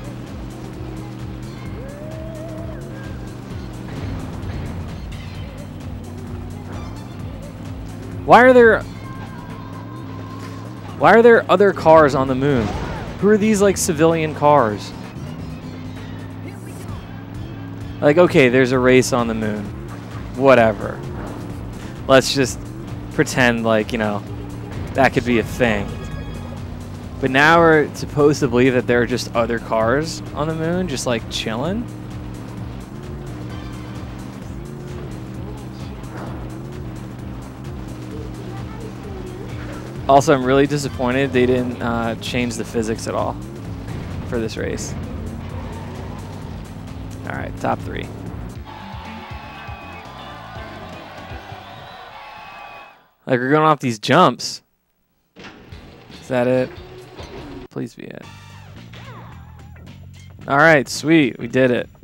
Why are there Why are there other cars on the moon? Who are these like civilian cars? Like, okay, there's a race on the moon. Whatever. Let's just pretend like, you know, that could be a thing. But now we're supposed to believe that there are just other cars on the moon, just like chilling. Also, I'm really disappointed they didn't uh, change the physics at all for this race. All right, top three. Like, we're going off these jumps. Is that it? Please be it. All right, sweet. We did it.